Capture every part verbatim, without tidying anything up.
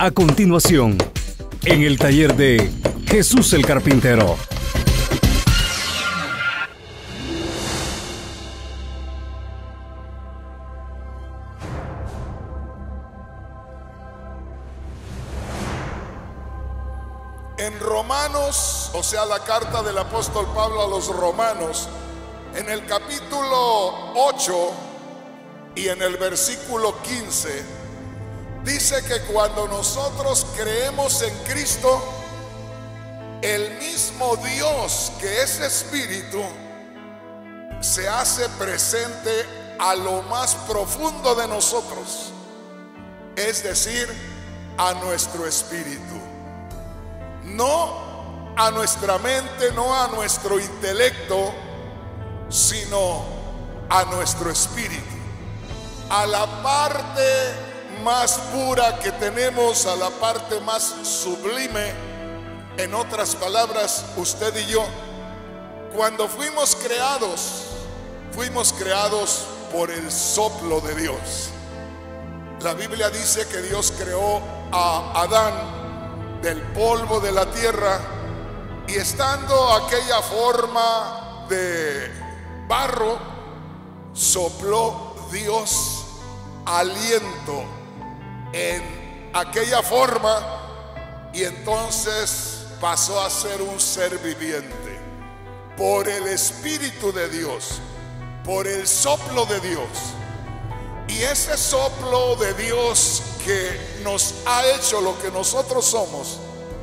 A continuación, en el taller de Jesús el Carpintero. En Romanos, o sea, la carta del apóstol Pablo a los romanos, en el capítulo ocho y en el versículo quince, dice que cuando nosotros creemos en Cristo, el mismo Dios que es Espíritu se hace presente a lo más profundo de nosotros, es decir, a nuestro espíritu. No a nuestra mente, no a nuestro intelecto, sino a nuestro espíritu, a la parte más pura que tenemos, a la parte más sublime. En otras palabras, usted y yo, cuando fuimos creados, fuimos creados por el soplo de Dios. La Biblia dice que Dios creó a Adán del polvo de la tierra, y estando aquella forma de barro, sopló Dios aliento en aquella forma, y entonces pasó a ser un ser viviente por el Espíritu de Dios, por el soplo de Dios. Y ese soplo de Dios que nos ha hecho lo que nosotros somos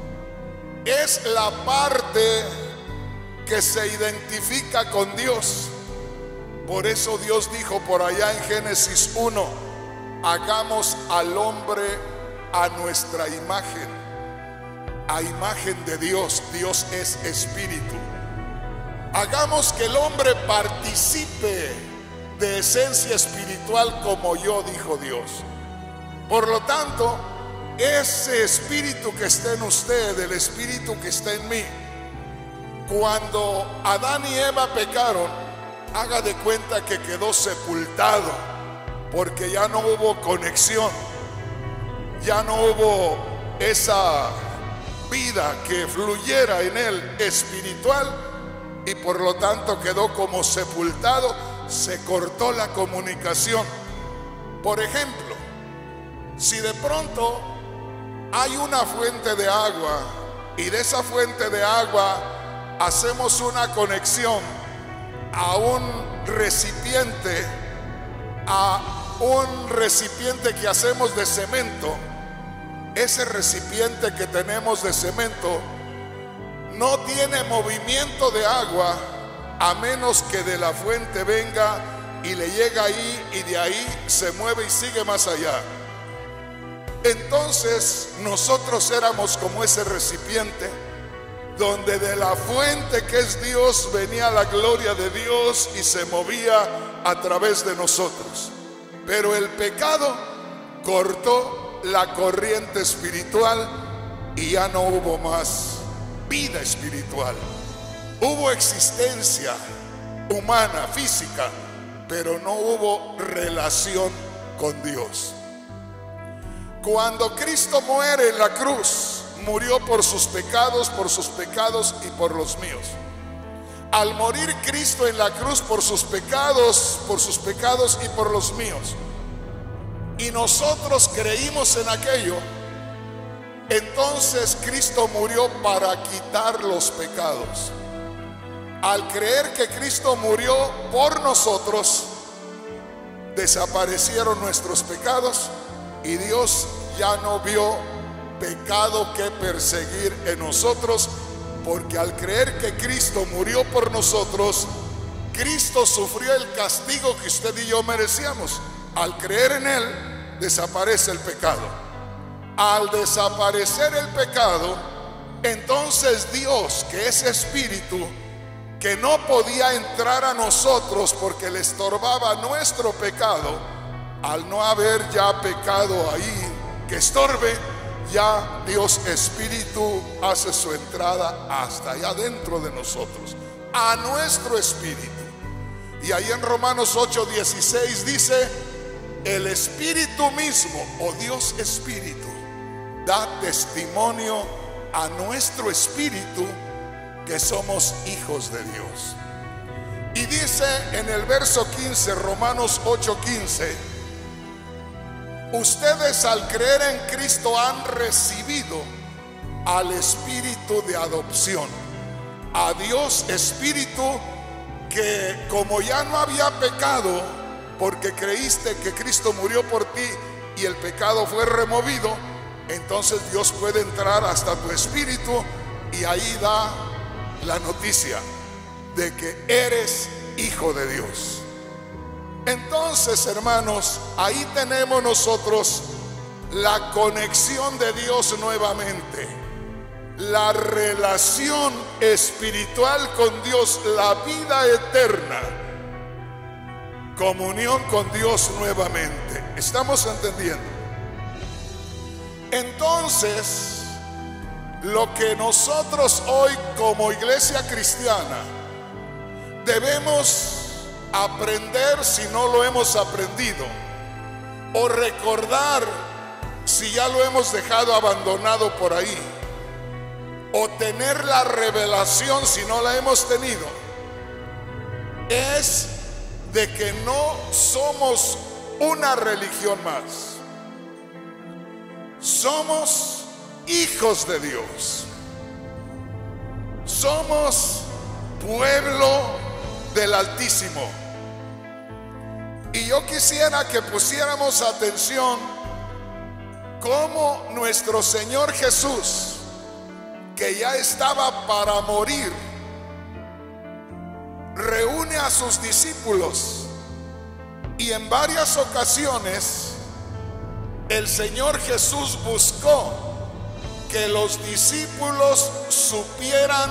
es la parte que se identifica con Dios. Por eso Dios dijo por allá en Génesis uno: hagamos al hombre a nuestra imagen, a imagen de Dios. Dios es espíritu. Hagamos que el hombre participe de esencia espiritual como yo, dijo Dios. Por lo tanto, ese espíritu que está en usted, el espíritu que está en mí, cuando Adán y Eva pecaron, haga de cuenta que quedó sepultado, porque ya no hubo conexión, ya no hubo esa vida que fluyera en él espiritual, y por lo tanto quedó como sepultado. Se cortó la comunicación. Por ejemplo, si de pronto hay una fuente de agua y de esa fuente de agua hacemos una conexión a un recipiente, a un recipiente que hacemos de cemento, ese recipiente que tenemos de cemento no tiene movimiento de agua a menos que de la fuente venga y le llega ahí, y de ahí se mueve y sigue más allá. Entonces nosotros éramos como ese recipiente donde de la fuente que es Dios venía la gloria de Dios y se movía a través de nosotros. Pero el pecado cortó la corriente espiritual y ya no hubo más vida espiritual. Hubo existencia humana, física, pero no hubo relación con Dios. Cuando Cristo muere en la cruz, murió por sus pecados, por sus pecados y por los míos. Al morir Cristo en la cruz por sus pecados, por sus pecados y por los míos, y nosotros creímos en aquello, entonces Cristo murió para quitar los pecados. Al creer que Cristo murió por nosotros, desaparecieron nuestros pecados y Dios ya no vio pecado que perseguir en nosotros, porque al creer que Cristo murió por nosotros, Cristo sufrió el castigo que usted y yo merecíamos. Al creer en Él, desaparece el pecado. Al desaparecer el pecado, entonces Dios, que es espíritu, que no podía entrar a nosotros porque le estorbaba nuestro pecado, al no haber ya pecado ahí que estorbe, ya Dios espíritu hace su entrada hasta allá dentro de nosotros, a nuestro espíritu. Y ahí en Romanos ocho dieciséis dice: el espíritu mismo, o Dios espíritu, da testimonio a nuestro espíritu que somos hijos de Dios. Y dice en el verso quince, Romanos ocho quince: ustedes al creer en Cristo han recibido al Espíritu de adopción, a Dios Espíritu, que como ya no había pecado, porque creíste que Cristo murió por ti y el pecado fue removido, entonces Dios puede entrar hasta tu espíritu y ahí da la noticia de que eres hijo de Dios. Entonces, hermanos, ahí tenemos nosotros la conexión de Dios nuevamente, la relación espiritual con Dios, la vida eterna, comunión con Dios nuevamente. ¿Estamos entendiendo? Entonces, lo que nosotros hoy como iglesia cristiana debemos aprender, si no lo hemos aprendido, o recordar si ya lo hemos dejado abandonado por ahí, o tener la revelación si no la hemos tenido, es de que no somos una religión más. Somos hijos de Dios. Somos pueblo del Altísimo. Y yo quisiera que pusiéramos atención cómo nuestro Señor Jesús, que ya estaba para morir, reúne a sus discípulos, y en varias ocasiones el Señor Jesús buscó que los discípulos supieran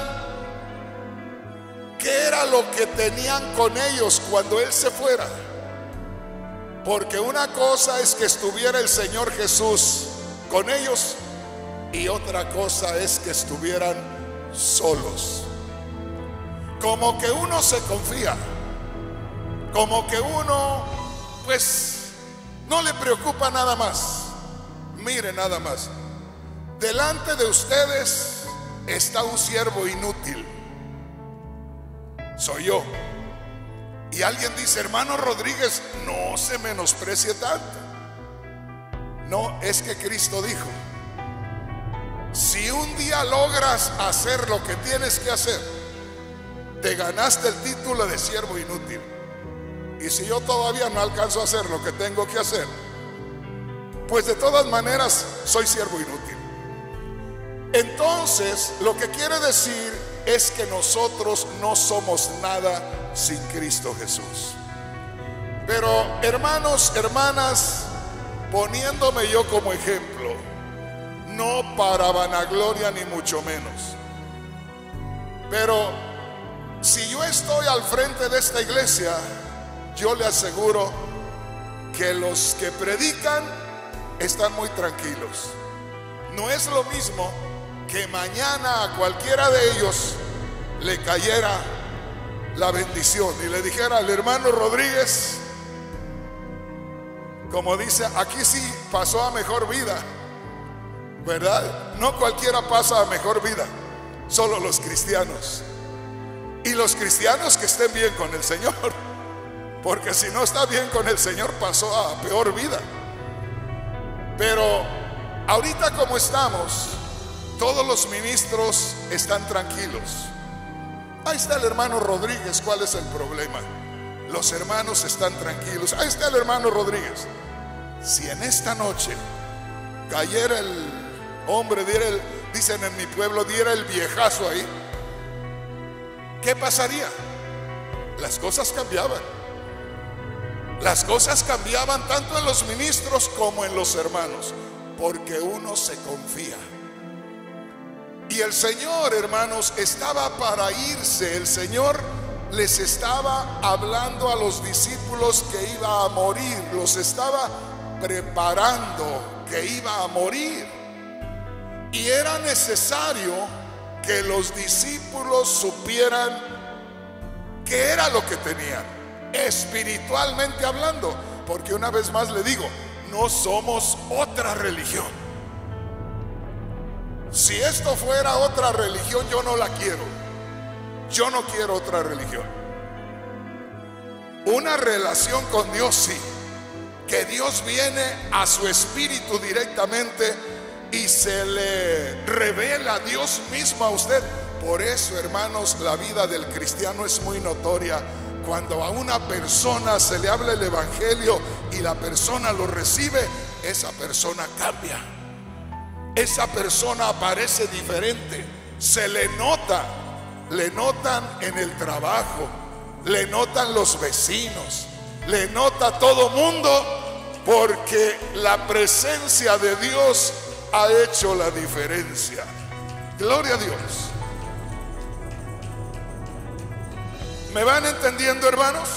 qué era lo que tenían con ellos cuando Él se fuera. Porque una cosa es que estuviera el Señor Jesús con ellos y otra cosa es que estuvieran solos. Como que uno se confía, como que uno pues no le preocupa nada más. Mire nada más, delante de ustedes está un siervo inútil, soy yo. Y alguien dice: hermano Rodríguez, no se menosprecie tanto. No, es que Cristo dijo: si un día logras hacer lo que tienes que hacer, te ganaste el título de siervo inútil. Y si yo todavía no alcanzo a hacer lo que tengo que hacer, pues de todas maneras soy siervo inútil. Entonces, lo que quiere decir es que nosotros no somos nada sin Cristo Jesús. Pero hermanos, hermanas, poniéndome yo como ejemplo, no para vanagloria ni mucho menos, pero si yo estoy al frente de esta iglesia, yo le aseguro que los que predican están muy tranquilos. No es lo mismo que mañana a cualquiera de ellos le cayera la bendición y le dijera al hermano Rodríguez, como dice, aquí sí pasó a mejor vida, ¿verdad? No cualquiera pasa a mejor vida, solo los cristianos. Y los cristianos que estén bien con el Señor, porque si no está bien con el Señor pasó a peor vida. Pero ahorita como estamos, todos los ministros están tranquilos. Ahí está el hermano Rodríguez, ¿cuál es el problema? Los hermanos están tranquilos. Ahí está el hermano Rodríguez. Si en esta noche cayera el hombre, diera el, dicen en mi pueblo, diera el viejazo ahí, ¿qué pasaría? Las cosas cambiaban. Las cosas cambiaban tanto en los ministros como en los hermanos, porque uno se confía. Y el Señor, hermanos, estaba para irse. El Señor les estaba hablando a los discípulos que iba a morir, los estaba preparando que iba a morir. Y era necesario que los discípulos supieran qué era lo que tenían, espiritualmente hablando. Porque una vez más le digo, no somos otra religión. Si esto fuera otra religión, yo no la quiero. Yo no quiero otra religión. Una relación con Dios, sí. Que Dios viene a su espíritu directamente y se le revela Dios mismo a usted. Por eso, hermanos, la vida del cristiano es muy notoria. Cuando a una persona se le habla el evangelio y la persona lo recibe, esa persona cambia. Esa persona aparece diferente. Se le nota. Le notan en el trabajo. Le notan los vecinos. Le nota todo mundo, porque la presencia de Dios ha hecho la diferencia. Gloria a Dios. ¿Me van entendiendo, hermanos?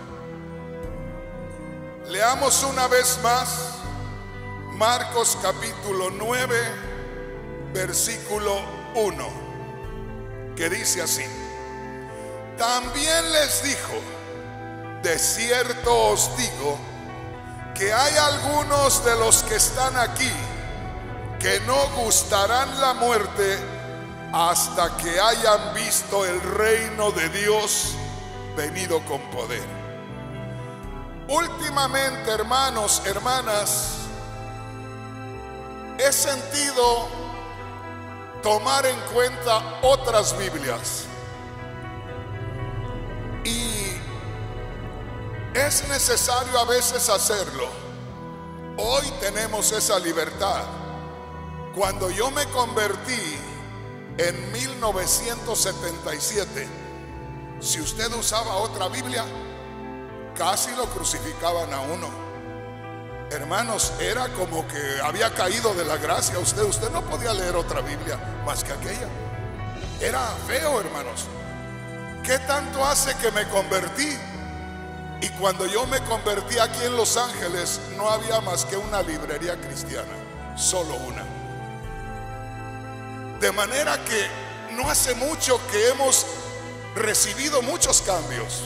Leamos una vez más Marcos capítulo nueve, versículo uno, que dice así: también les dijo, de cierto os digo, que hay algunos de los que están aquí que no gustarán la muerte hasta que hayan visto el reino de Dios venido con poder. Últimamente, hermanos, hermanas, he sentido tomar en cuenta otras Biblias, y es necesario a veces hacerlo. Hoy tenemos esa libertad. Cuando yo me convertí en mil novecientos setenta y siete, si usted usaba otra Biblia, casi lo crucificaban a uno. Hermanos, era como que había caído de la gracia a usted. Usted no podía leer otra Biblia más que aquella. Era feo, hermanos. ¿Qué tanto hace que me convertí? Y cuando yo me convertí aquí en Los Ángeles, no había más que una librería cristiana, solo una. De manera que no hace mucho que hemos recibido muchos cambios.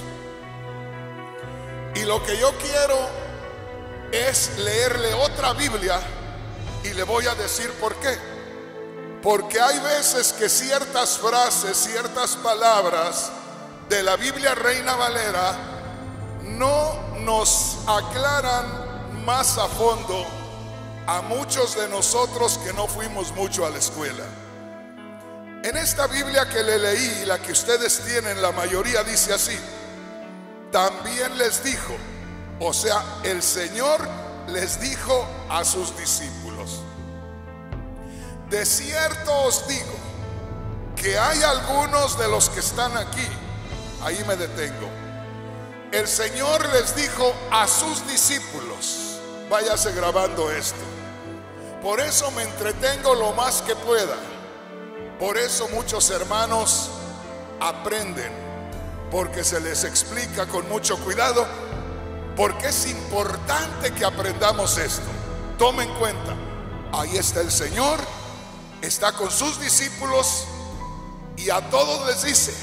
Y lo que yo quiero es leerle otra Biblia, y le voy a decir por qué. Porque hay veces que ciertas frases, ciertas palabras de la Biblia Reina Valera no nos aclaran más a fondo a muchos de nosotros que no fuimos mucho a la escuela. En esta Biblia que le leí, la que ustedes tienen, la mayoría dice así: también les dijo, o sea, el Señor les dijo a sus discípulos, de cierto os digo que hay algunos de los que están aquí. Ahí me detengo. El Señor les dijo a sus discípulos. Váyase grabando esto. Por eso me entretengo lo más que pueda. Por eso muchos hermanos aprenden, porque se les explica con mucho cuidado, porque es importante que aprendamos esto. Tomen en cuenta, ahí está el Señor, está con sus discípulos, y a todos les dice: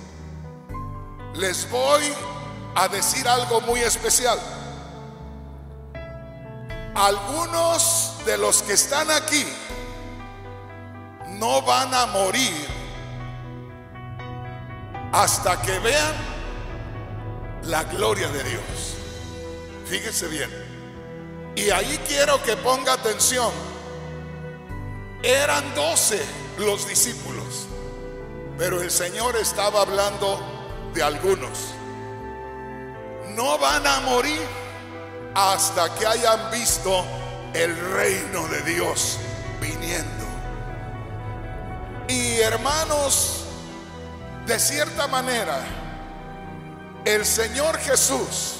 les voy a decir algo muy especial. Algunos de los que están aquí no van a morir hasta que vean la gloria de Dios. Fíjese bien. Y ahí quiero que ponga atención. Eran doce los discípulos, pero el Señor estaba hablando de algunos. No van a morir hasta que hayan visto el reino de Dios viniendo. Y hermanos, de cierta manera, el Señor Jesús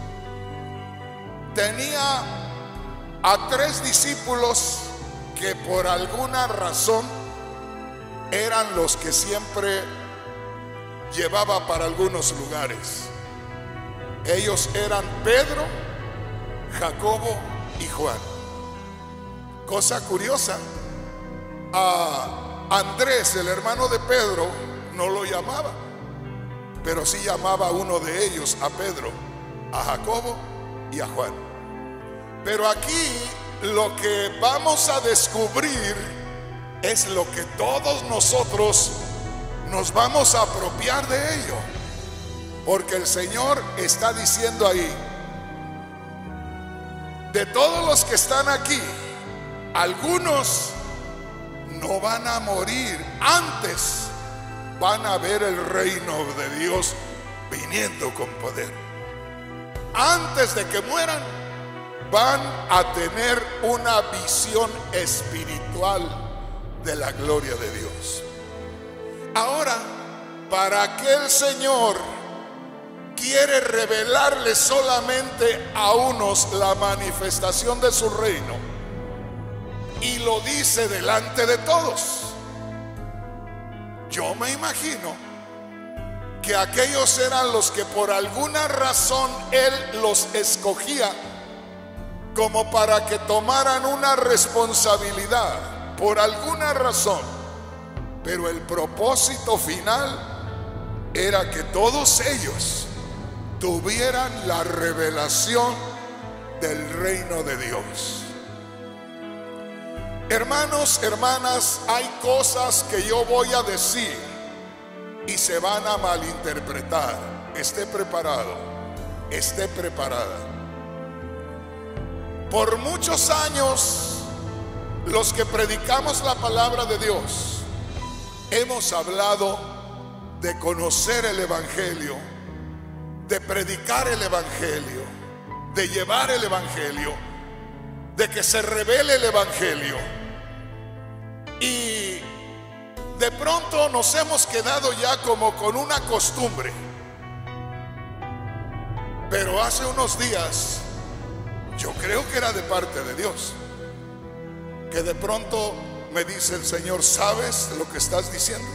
tenía a tres discípulos que por alguna razón eran los que siempre llevaba para algunos lugares. Ellos eran Pedro, Jacobo y Juan. Cosa curiosa, a Andrés, el hermano de Pedro, no lo llamaba, pero sí llamaba a uno de ellos, a Pedro, a Jacobo y a Juan. Pero aquí lo que vamos a descubrir es lo que todos nosotros nos vamos a apropiar de ello. Porque el Señor está diciendo ahí, de todos los que están aquí, algunos no van a morir, antes van a ver el reino de Dios viniendo con poder. Antes de que mueran, van a tener una visión espiritual de la gloria de Dios. Ahora, ¿para qué el Señor quiere revelarle solamente a unos la manifestación de su reino? Y lo dice delante de todos. Yo me imagino que aquellos eran los que por alguna razón Él los escogía como para que tomaran una responsabilidad, por alguna razón. Pero el propósito final era que todos ellos tuvieran la revelación del reino de Dios. Hermanos, hermanas, hay cosas que yo voy a decir y se van a malinterpretar. Esté preparado, esté preparada. Por muchos años, los que predicamos la palabra de Dios, hemos hablado de conocer el Evangelio, de predicar el Evangelio, de llevar el Evangelio, de que se revele el Evangelio. Y de pronto nos hemos quedado ya como con una costumbre. Pero hace unos días, yo creo que era de parte de Dios, que de pronto me dice el Señor, ¿sabes lo que estás diciendo?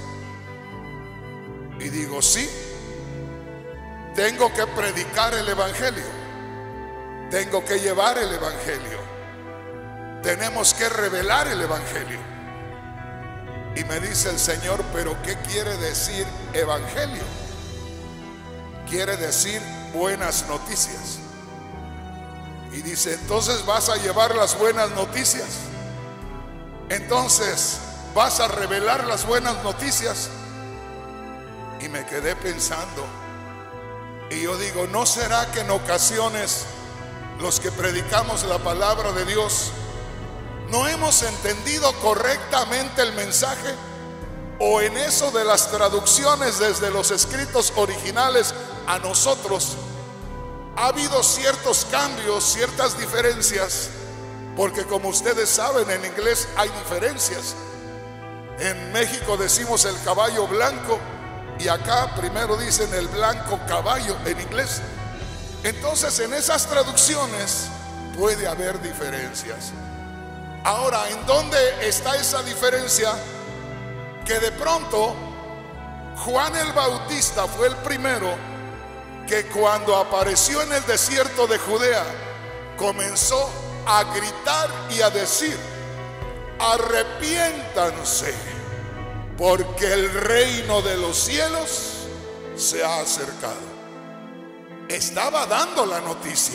Y digo, sí, tengo que predicar el Evangelio, tengo que llevar el Evangelio, tenemos que revelar el Evangelio. Y me dice el Señor, ¿pero qué quiere decir Evangelio? Quiere decir buenas noticias. Y dice, entonces vas a llevar las buenas noticias, entonces vas a revelar las buenas noticias. Y me quedé pensando, y yo digo, ¿no será que en ocasiones los que predicamos la palabra de Dios no hemos entendido correctamente el mensaje? O en eso de las traducciones desde los escritos originales a nosotros ha habido ciertos cambios, ciertas diferencias, porque como ustedes saben, en inglés hay diferencias. En México decimos el caballo blanco y acá primero dicen el blanco caballo en inglés. Entonces en esas traducciones puede haber diferencias. Ahora, ¿en dónde está esa diferencia? Que de pronto Juan el Bautista fue el primero que cuando apareció en el desierto de Judea comenzó a gritar y a decir, arrepiéntanse, porque el reino de los cielos se ha acercado. Estaba dando la noticia.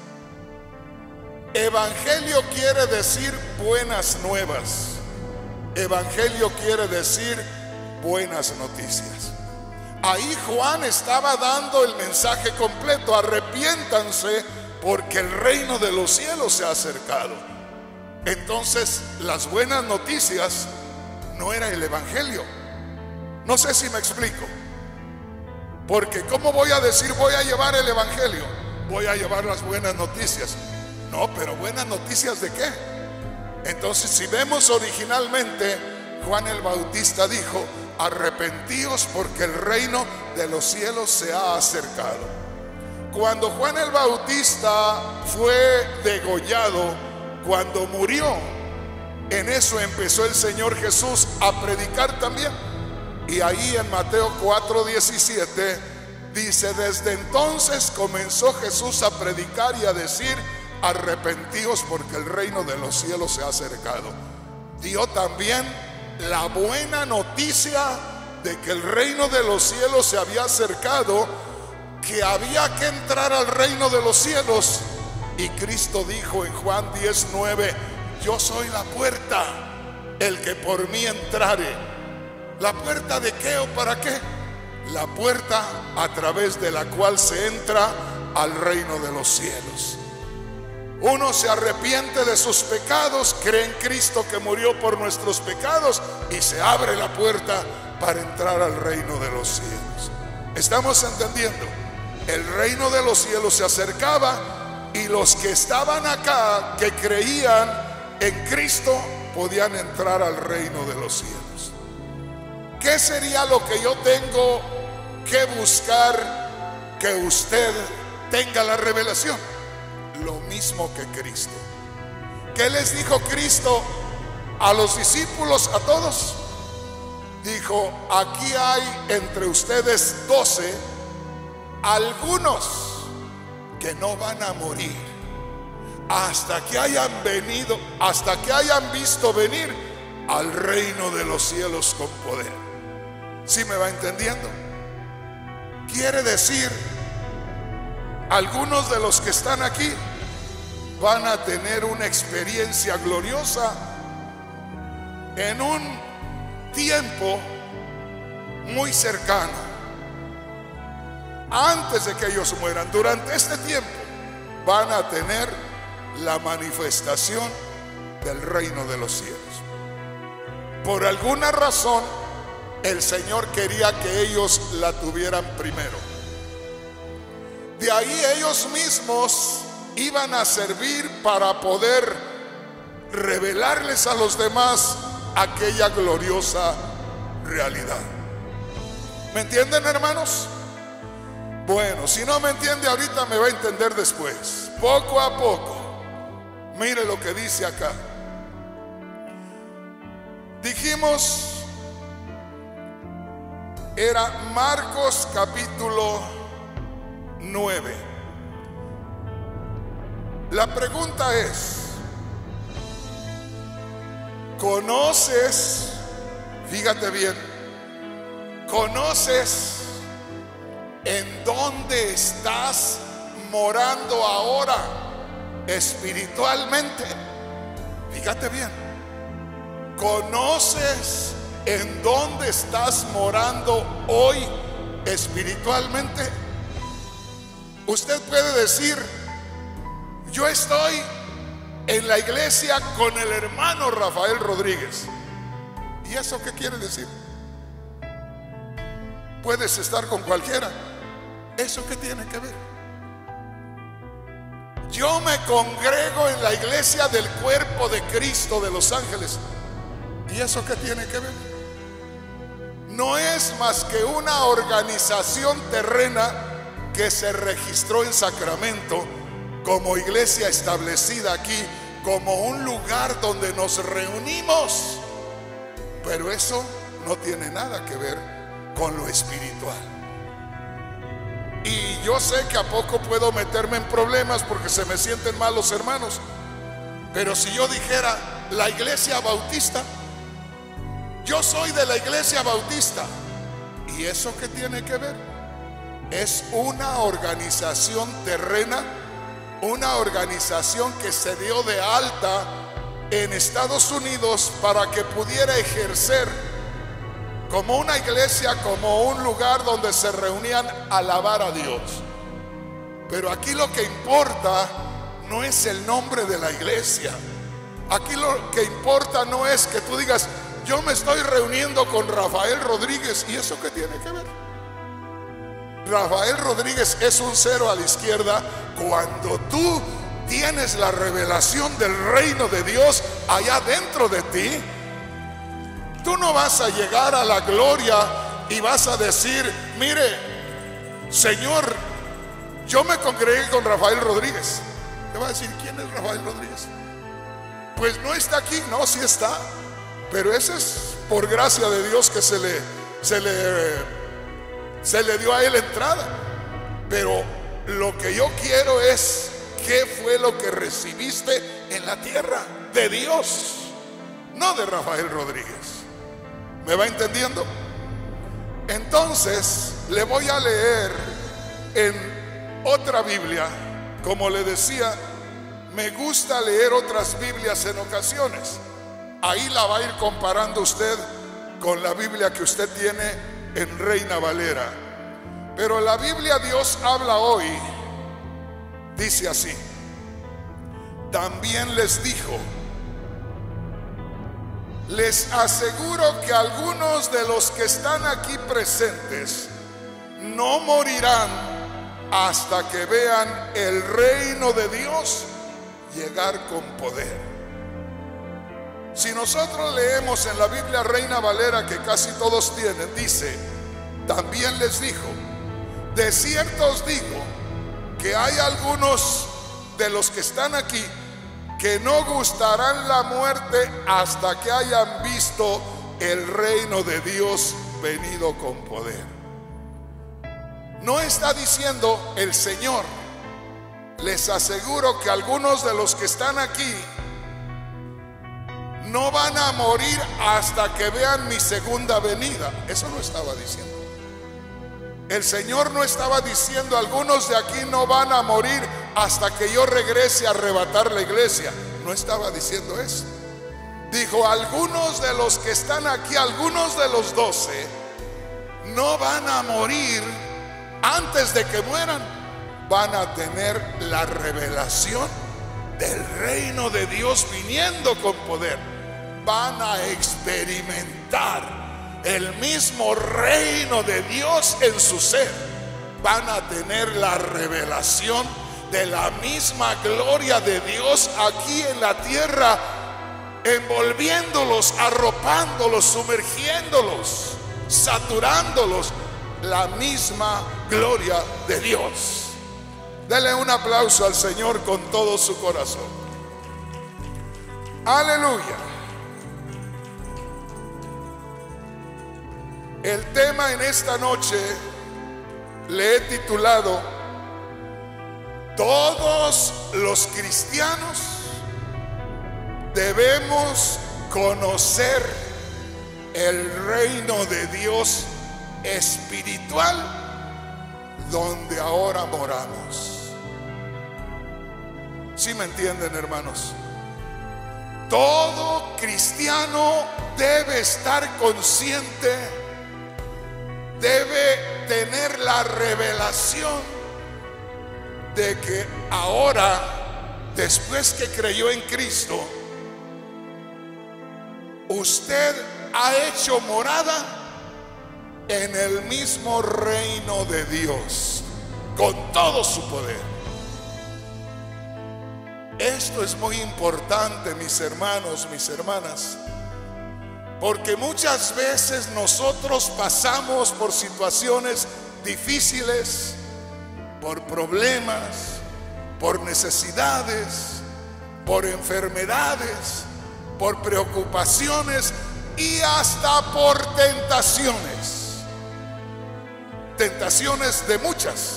Evangelio quiere decir buenas nuevas. Evangelio quiere decir buenas noticias. Ahí Juan estaba dando el mensaje completo. Arrepiéntanse porque el reino de los cielos se ha acercado. Entonces las buenas noticias no era el Evangelio. No sé si me explico. Porque ¿cómo voy a decir voy a llevar el Evangelio? Voy a llevar las buenas noticias. No, pero buenas noticias ¿de qué? Entonces si vemos originalmente, Juan el Bautista dijo, arrepentíos porque el reino de los cielos se ha acercado. Cuando Juan el Bautista fue degollado, cuando murió, en eso empezó el Señor Jesús a predicar también. Y ahí en Mateo cuatro diecisiete dice, desde entonces comenzó Jesús a predicar y a decir, arrepentíos porque el reino de los cielos se ha acercado. Dio también la buena noticia de que el reino de los cielos se había acercado, que había que entrar al reino de los cielos. Y Cristo dijo en Juan diez nueve, yo soy la puerta. el que por mí entrare. ¿La puerta de qué o para qué? La puerta a través de la cual se entra al reino de los cielos. Uno se arrepiente de sus pecados, cree en Cristo que murió por nuestros pecados y se abre la puerta para entrar al reino de los cielos. ¿Estamos entendiendo? El reino de los cielos se acercaba y los que estaban acá, que creían en Cristo, podían entrar al reino de los cielos. ¿Qué sería lo que yo tengo que buscar que usted tenga la revelación? Lo mismo que Cristo. ¿Qué les dijo Cristo a los discípulos, a todos? Dijo: aquí hay entre ustedes doce, algunos que no van a morir hasta que hayan venido, hasta que hayan visto venir al reino de los cielos con poder. ¿Sí me va entendiendo? Quiere decir, algunos de los que están aquí van a tener una experiencia gloriosa en un tiempo muy cercano, antes de que ellos mueran. Durante este tiempo van a tener la manifestación del reino de los cielos. Por alguna razón el Señor quería que ellos la tuvieran primero. De ahí ellos mismos iban a servir para poder revelarles a los demás aquella gloriosa realidad. ¿Me entienden, hermanos? Bueno, si no me entiende ahorita, me va a entender después, poco a poco. Mire lo que dice acá. Dijimos, era Marcos capítulo nueve. La pregunta es: ¿conoces? Fíjate bien, ¿conoces en dónde estás morando ahora espiritualmente? Fíjate bien, ¿conoces en dónde estás morando hoy espiritualmente? Usted puede decir: yo estoy en la iglesia con el hermano Rafael Rodríguez. ¿Y eso qué quiere decir? Puedes estar con cualquiera. ¿Eso qué tiene que ver? Yo me congrego en la iglesia del cuerpo de Cristo de Los Ángeles. ¿Y eso qué tiene que ver? No es más que una organización terrena que se registró en Sacramento como iglesia establecida aquí, como un lugar donde nos reunimos. Pero eso no tiene nada que ver con lo espiritual. Y yo sé que a poco puedo meterme en problemas porque se me sienten mal los hermanos, pero si yo dijera la iglesia bautista, yo soy de la iglesia bautista, ¿y eso qué tiene que ver? Es una organización terrena, una organización que se dio de alta en Estados Unidos para que pudiera ejercer como una iglesia, como un lugar donde se reunían a alabar a Dios. Pero aquí lo que importa no es el nombre de la iglesia. Aquí lo que importa no es que tú digas: yo me estoy reuniendo con Rafael Rodríguez. ¿Y eso qué tiene que ver? Rafael Rodríguez es un cero a la izquierda cuando tú tienes la revelación del reino de Dios allá dentro de ti. Tú no vas a llegar a la gloria y vas a decir: mire, Señor, yo me congregué con Rafael Rodríguez. Te va a decir: ¿quién es Rafael Rodríguez? Pues no está aquí. No, sí está, pero ese es por gracia de Dios que se le se le se le dio a él entrada. Pero lo que yo quiero es: ¿qué fue lo que recibiste en la tierra? De Dios, no de Rafael Rodríguez. ¿Me va entendiendo? Entonces le voy a leer en otra Biblia. Como le decía, me gusta leer otras Biblias en ocasiones, ahí la va a ir comparando usted con la Biblia que usted tiene en Reina Valera. Pero la Biblia Dios habla hoy, dice así: también les dijo, les aseguro que algunos de los que están aquí presentes no morirán hasta que vean el reino de Dios llegar con poder. Si nosotros leemos en la Biblia Reina Valera, que casi todos tienen, dice: también les dijo, de cierto os digo que hay algunos de los que están aquí que no gustarán la muerte hasta que hayan visto el reino de Dios venido con poder. No está diciendo el Señor, les aseguro que algunos de los que están aquí no van a morir hasta que vean mi segunda venida. Eso no estaba diciendo. El Señor no estaba diciendo, algunos de aquí no van a morir hasta que yo regrese a arrebatar la iglesia. No estaba diciendo eso. Dijo, algunos de los que están aquí, algunos de los doce, no van a morir antes de que mueran. Van a tener la revelación del reino de Dios viniendo con poder. Van a experimentar el mismo reino de Dios en su ser. Van a tener la revelación de la misma gloria de Dios aquí en la tierra, envolviéndolos, arropándolos, sumergiéndolos, saturándolos, la misma gloria de Dios. Dele un aplauso al Señor con todo su corazón. Aleluya. El tema en esta noche le he titulado: todos los cristianos debemos conocer el reino de Dios espiritual donde ahora moramos. ¿Sí me entienden, hermanos? Todo cristiano debe estar consciente, debe tener la revelación de que ahora, después que creyó en Cristo, usted ha hecho morada en el mismo reino de Dios, con todo su poder. Esto es muy importante, mis hermanos, mis hermanas, porque muchas veces nosotros pasamos por situaciones difíciles, por problemas, por necesidades, por enfermedades, por preocupaciones y hasta por tentaciones. Tentaciones de muchas.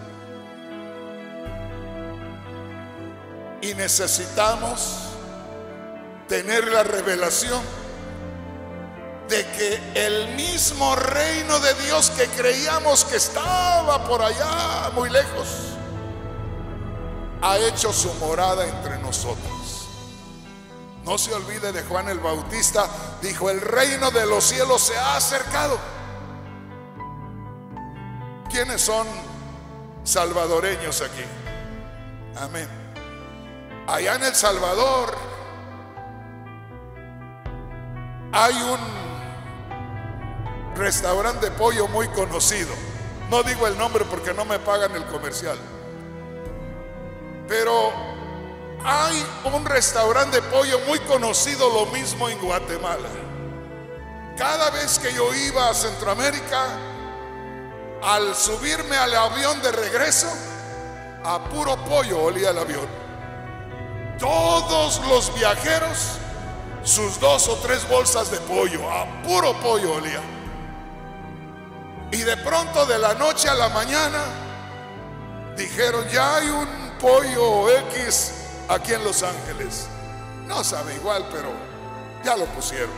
Y necesitamos tener la revelación de que el mismo reino de Dios que creíamos que estaba por allá muy lejos, ha hecho su morada entre nosotros. No se olvide de Juan el Bautista, dijo: el reino de los cielos se ha acercado. ¿Quiénes son salvadoreños aquí? Amén. Allá en El Salvador hay un restaurante de pollo muy conocido. No digo el nombre porque no me pagan el comercial, pero hay un restaurante de pollo muy conocido, lo mismo en Guatemala. Cada vez que yo iba a Centroamérica, al subirme al avión de regreso, a puro pollo olía el avión. Todos los viajeros, sus dos o tres bolsas de pollo, a puro pollo olía. Y de pronto, de la noche a la mañana, dijeron: ya hay un pollo X aquí en Los Ángeles. No sabe igual, pero ya lo pusieron.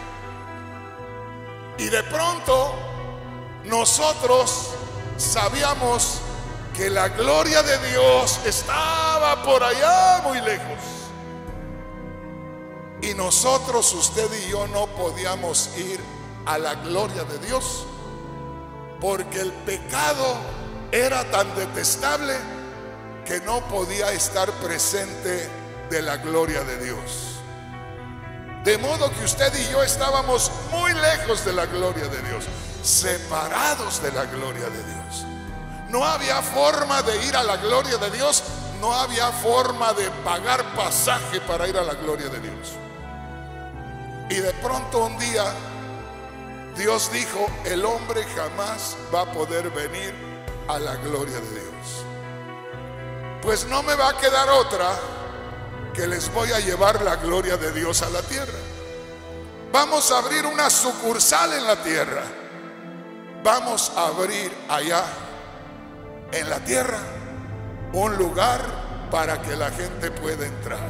Y de pronto nosotros sabíamos que la gloria de Dios estaba por allá muy lejos. y nosotros, usted y yo, no podíamos ir a la gloria de Dios, porque el pecado era tan detestable que no podía estar presente de la gloria de Dios. De modo que usted y yo estábamos muy lejos de la gloria de Dios, separados de la gloria de Dios. No había forma de ir a la gloria de Dios, no había forma de pagar pasaje para ir a la gloria de Dios. Y de pronto un día Dios dijo: el hombre jamás va a poder venir a la gloria de Dios. Pues no me va a quedar otra que les voy a llevar la gloria de Dios a la tierra. Vamos a abrir una sucursal en la tierra. Vamos a abrir allá en la tierra un lugar para que la gente pueda entrar.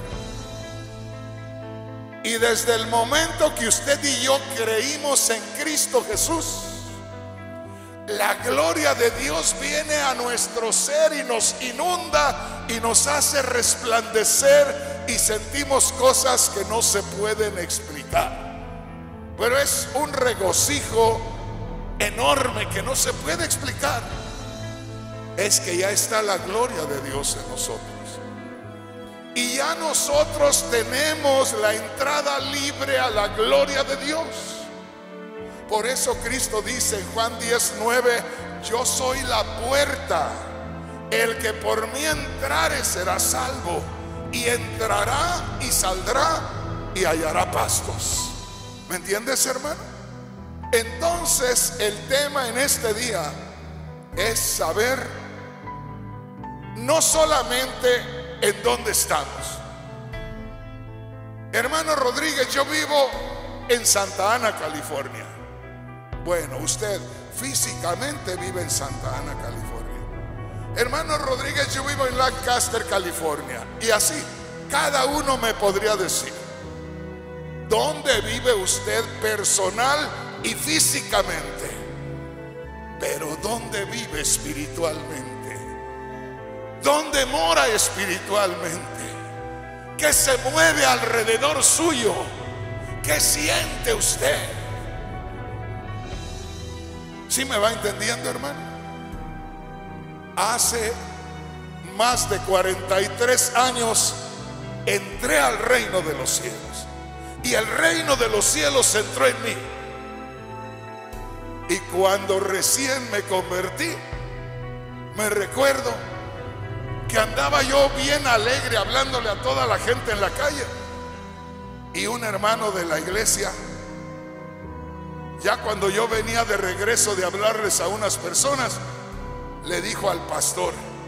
Y desde el momento que usted y yo creímos en Cristo Jesús, la gloria de Dios viene a nuestro ser y nos inunda y nos hace resplandecer, y sentimos cosas que no se pueden explicar. Pero es un regocijo enorme que no se puede explicar. Es que ya está la gloria de Dios en nosotros. Y ya nosotros tenemos la entrada libre a la gloria de Dios. Por eso Cristo dice en Juan diez nueve: yo soy la puerta, el que por mí entrare será salvo, y entrará y saldrá y hallará pastos. ¿Me entiendes, hermano? Entonces el tema en este día es saber no solamente en dónde estamos. Hermano Rodríguez, yo vivo en Santa Ana, California. Bueno, usted físicamente vive en Santa Ana, California. Hermano Rodríguez, yo vivo en Lancaster, California. Y así, cada uno me podría decir dónde vive usted personal y físicamente, pero dónde vive espiritualmente. ¿Dónde mora espiritualmente? ¿Qué se mueve alrededor suyo? ¿Qué siente usted? ¿Sí me va entendiendo, hermano? Hace más de cuarenta y tres años entré al reino de los cielos, y el reino de los cielos entró en mí. Y cuando recién me convertí, me recuerdo que andaba yo bien alegre hablándole a toda la gente en la calle, y un hermano de la iglesia, ya cuando yo venía de regreso de hablarles a unas personas, le dijo al pastor,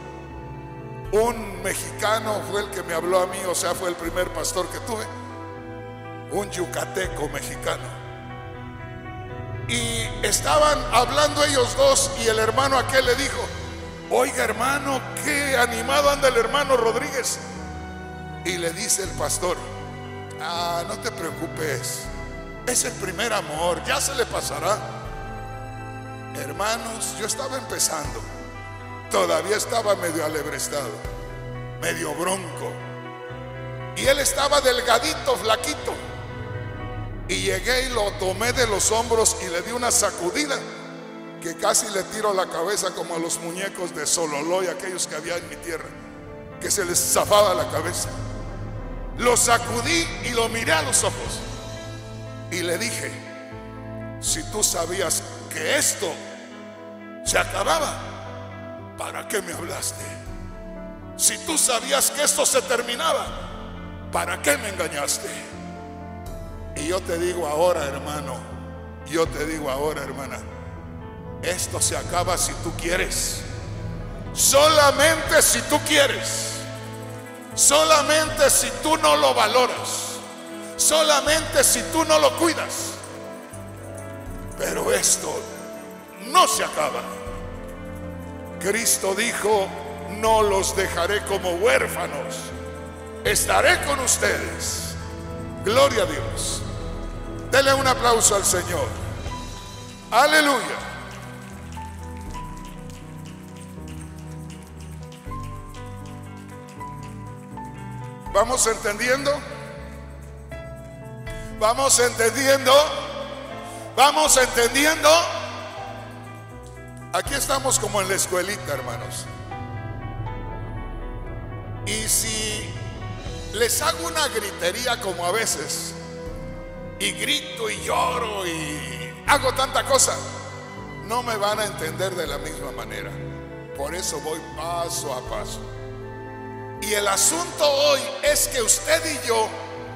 un mexicano fue el que me habló a mí, o sea, fue el primer pastor que tuve, un yucateco mexicano, y estaban hablando ellos dos, y el hermano aquel le dijo: oiga, hermano, qué animado anda el hermano Rodríguez. Y le dice el pastor: ah, no te preocupes, es el primer amor, ya se le pasará. Hermanos, yo estaba empezando, todavía estaba medio alebrestado, medio bronco, y él estaba delgadito, flaquito. Y llegué y lo tomé de los hombros y le di una sacudida que casi le tiro la cabeza, como a los muñecos de Sololoy, aquellos que había en mi tierra, que se les zafaba la cabeza. Lo sacudí y lo miré a los ojos y le dije: si tú sabías que esto se acababa, ¿para qué me hablaste? Si tú sabías que esto se terminaba, ¿para qué me engañaste? Y yo te digo ahora, hermano, yo te digo ahora, hermana, esto se acaba si tú quieres. Solamente si tú quieres. Solamente si tú no lo valoras. Solamente si tú no lo cuidas. Pero esto no se acaba. Cristo dijo: no los dejaré como huérfanos, estaré con ustedes. Gloria a Dios. Dele un aplauso al Señor. Aleluya. ¿Vamos entendiendo? Vamos entendiendo, vamos entendiendo. Aquí estamos como en la escuelita, hermanos. Y si les hago una gritería como a veces, y grito y lloro y hago tanta cosa, no me van a entender de la misma manera. Por eso voy paso a paso. Y el asunto hoy es que usted y yo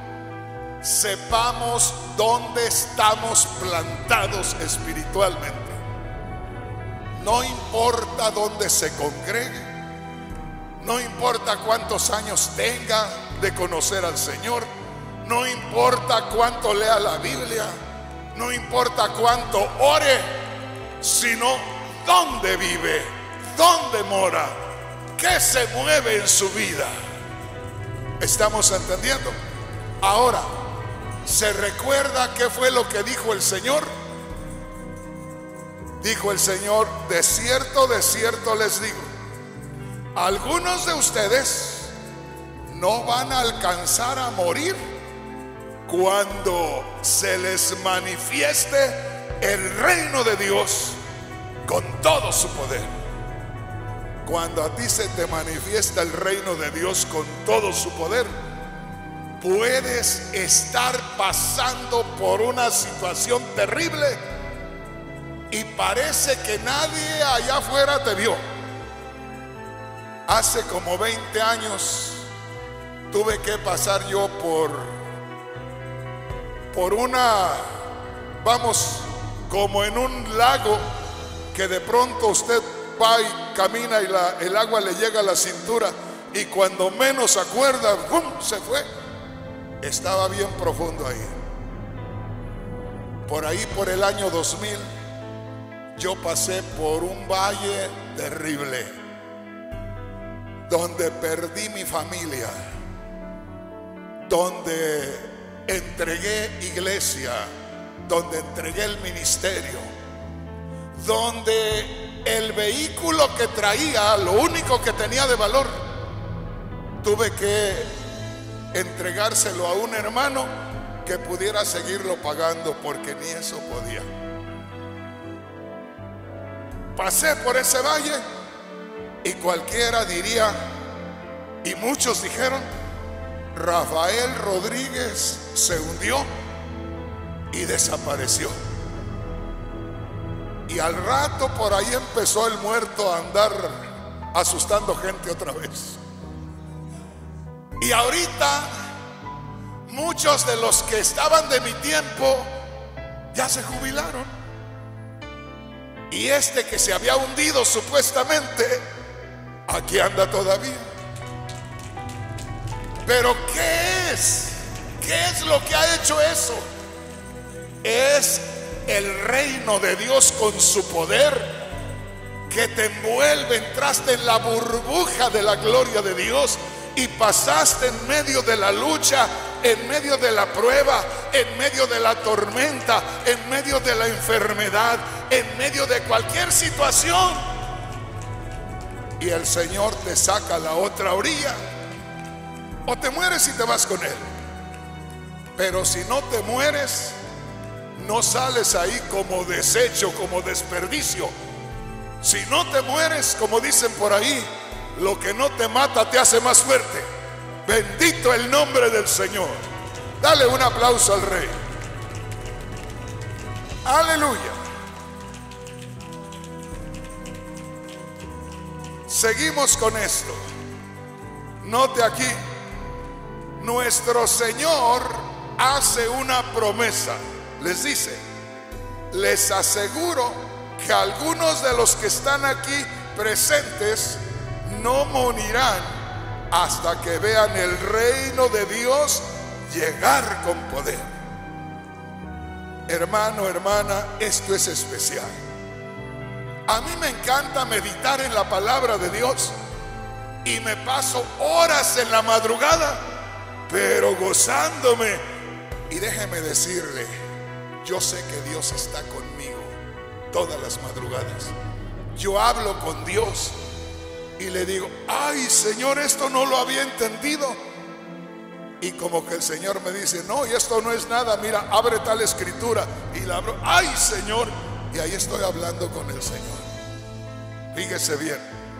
sepamos dónde estamos plantados espiritualmente. No importa dónde se congregue, no importa cuántos años tenga de conocer al Señor, no importa cuánto lea la Biblia, no importa cuánto ore, sino dónde vive, dónde mora, qué se mueve en su vida. ¿Estamos entendiendo? Ahora, ¿se recuerda qué fue lo que dijo el Señor? Dijo el Señor: de cierto, de cierto les digo, algunos de ustedes no van a alcanzar a morir cuando se les manifieste el reino de Dios con todo su poder. Cuando a ti se te manifiesta el reino de Dios con todo su poder, puedes estar pasando por una situación terrible y parece que nadie allá afuera te vio. Hace como veinte años tuve que pasar yo por por una, vamos, como en un lago que de pronto usted va y camina y la, el agua le llega a la cintura, y cuando menos se acuerda, ¡bum!, se fue. Estaba bien profundo ahí. Por ahí, por el año dos mil, yo pasé por un valle terrible donde perdí mi familia, donde entregué iglesia, donde entregué el ministerio, donde el vehículo que traía, lo único que tenía de valor, tuve que entregárselo a un hermano que pudiera seguirlo pagando, porque ni eso podía. Pasé por ese valle y cualquiera diría, y muchos dijeron: Rafael Rodríguez se hundió y desapareció. Y al rato por ahí empezó el muerto a andar asustando gente otra vez. Y ahorita muchos de los que estaban de mi tiempo ya se jubilaron. Y este que se había hundido supuestamente, aquí anda todavía. Pero ¿qué es? ¿Qué es lo que ha hecho eso? Es el reino de Dios con su poder que te envuelve. Entraste en la burbuja de la gloria de Dios y pasaste en medio de la lucha, en medio de la prueba, en medio de la tormenta, en medio de la enfermedad, en medio de cualquier situación, y el Señor te saca a la otra orilla. O te mueres y te vas con Él. Pero si no te mueres, no sales ahí como desecho, como desperdicio. Si no te mueres, como dicen por ahí, lo que no te mata te hace más fuerte. Bendito el nombre del Señor. Dale un aplauso al Rey. Aleluya. Seguimos con esto. Note aquí, nuestro Señor hace una promesa. Les dice: les aseguro que algunos de los que están aquí presentes no morirán hasta que vean el reino de Dios llegar con poder. Hermano, hermana, esto es especial. A mí me encanta meditar en la palabra de Dios y me paso horas en la madrugada, pero gozándome. Y déjeme decirle, yo sé que Dios está conmigo todas las madrugadas. Yo hablo con Dios y le digo: ay, Señor, esto no lo había entendido. Y Y como que el Señor me dice, no, y esto no es nada, mira, abre tal escritura. Y la abro, ¡ay, Señor! Y ahí estoy hablando con el Señor. Fíjese bien,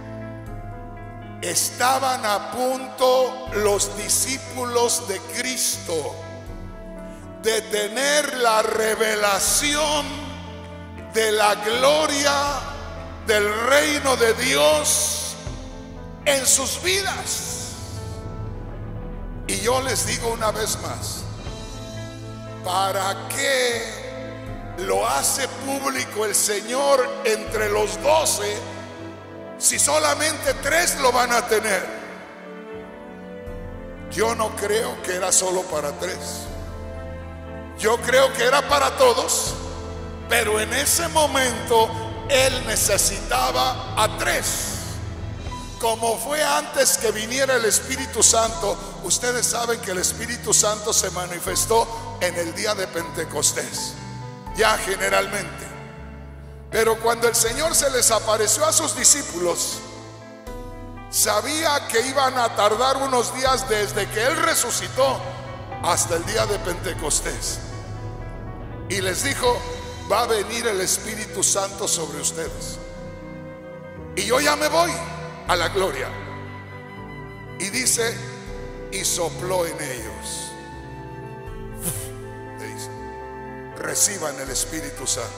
estaban a punto los discípulos de Cristo de tener la revelación de la gloria del reino de Dios en sus vidas. Y yo les digo una vez más, ¿para qué lo hace público el Señor entre los doce si solamente tres lo van a tener? Yo no creo que era solo para tres. Yo creo que era para todos, pero en ese momento Él necesitaba a tres. Como fue antes que viniera el Espíritu Santo, ustedes saben que el Espíritu Santo se manifestó en el día de Pentecostés, ya generalmente. Pero cuando el Señor se les apareció a sus discípulos, sabía que iban a tardar unos días desde que Él resucitó hasta el día de Pentecostés. Y les dijo, va a venir el Espíritu Santo sobre ustedes. Y yo ya me voy a la gloria. Y dice, y sopló en ellos. Le dice, reciban el Espíritu Santo.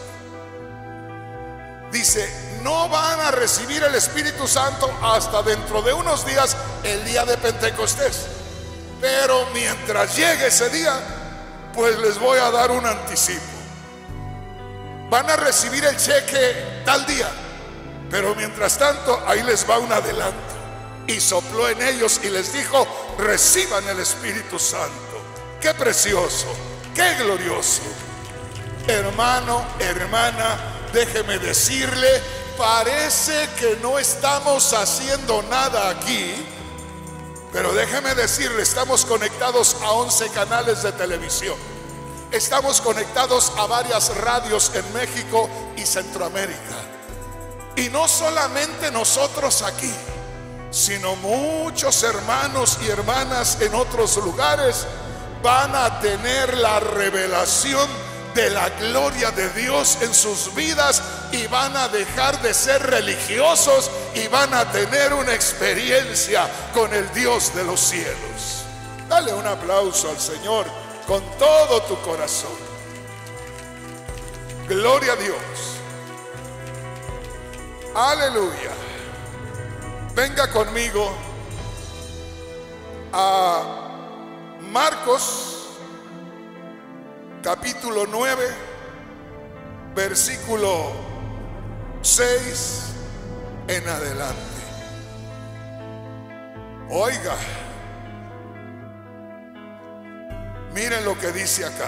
Dice, no van a recibir el Espíritu Santo hasta dentro de unos días, el día de Pentecostés. Pero mientras llegue ese día, pues les voy a dar un anticipo. Van a recibir el cheque tal día, pero mientras tanto ahí les va un adelanto. Y sopló en ellos y les dijo, reciban el Espíritu Santo. Qué precioso, qué glorioso. Hermano, hermana, déjeme decirle, parece que no estamos haciendo nada aquí, pero déjeme decirle, estamos conectados a once canales de televisión. Estamos conectados a varias radios en México y Centroamérica. Y no solamente nosotros aquí, sino muchos hermanos y hermanas en otros lugares van a tener la revelación de la gloria de Dios en sus vidas y van a dejar de ser religiosos y van a tener una experiencia con el Dios de los cielos. Dale un aplauso al Señor con todo tu corazón. Gloria a Dios. Aleluya. Venga conmigo a Marcos capítulo nueve, versículo seis en adelante. Oiga, miren lo que dice acá.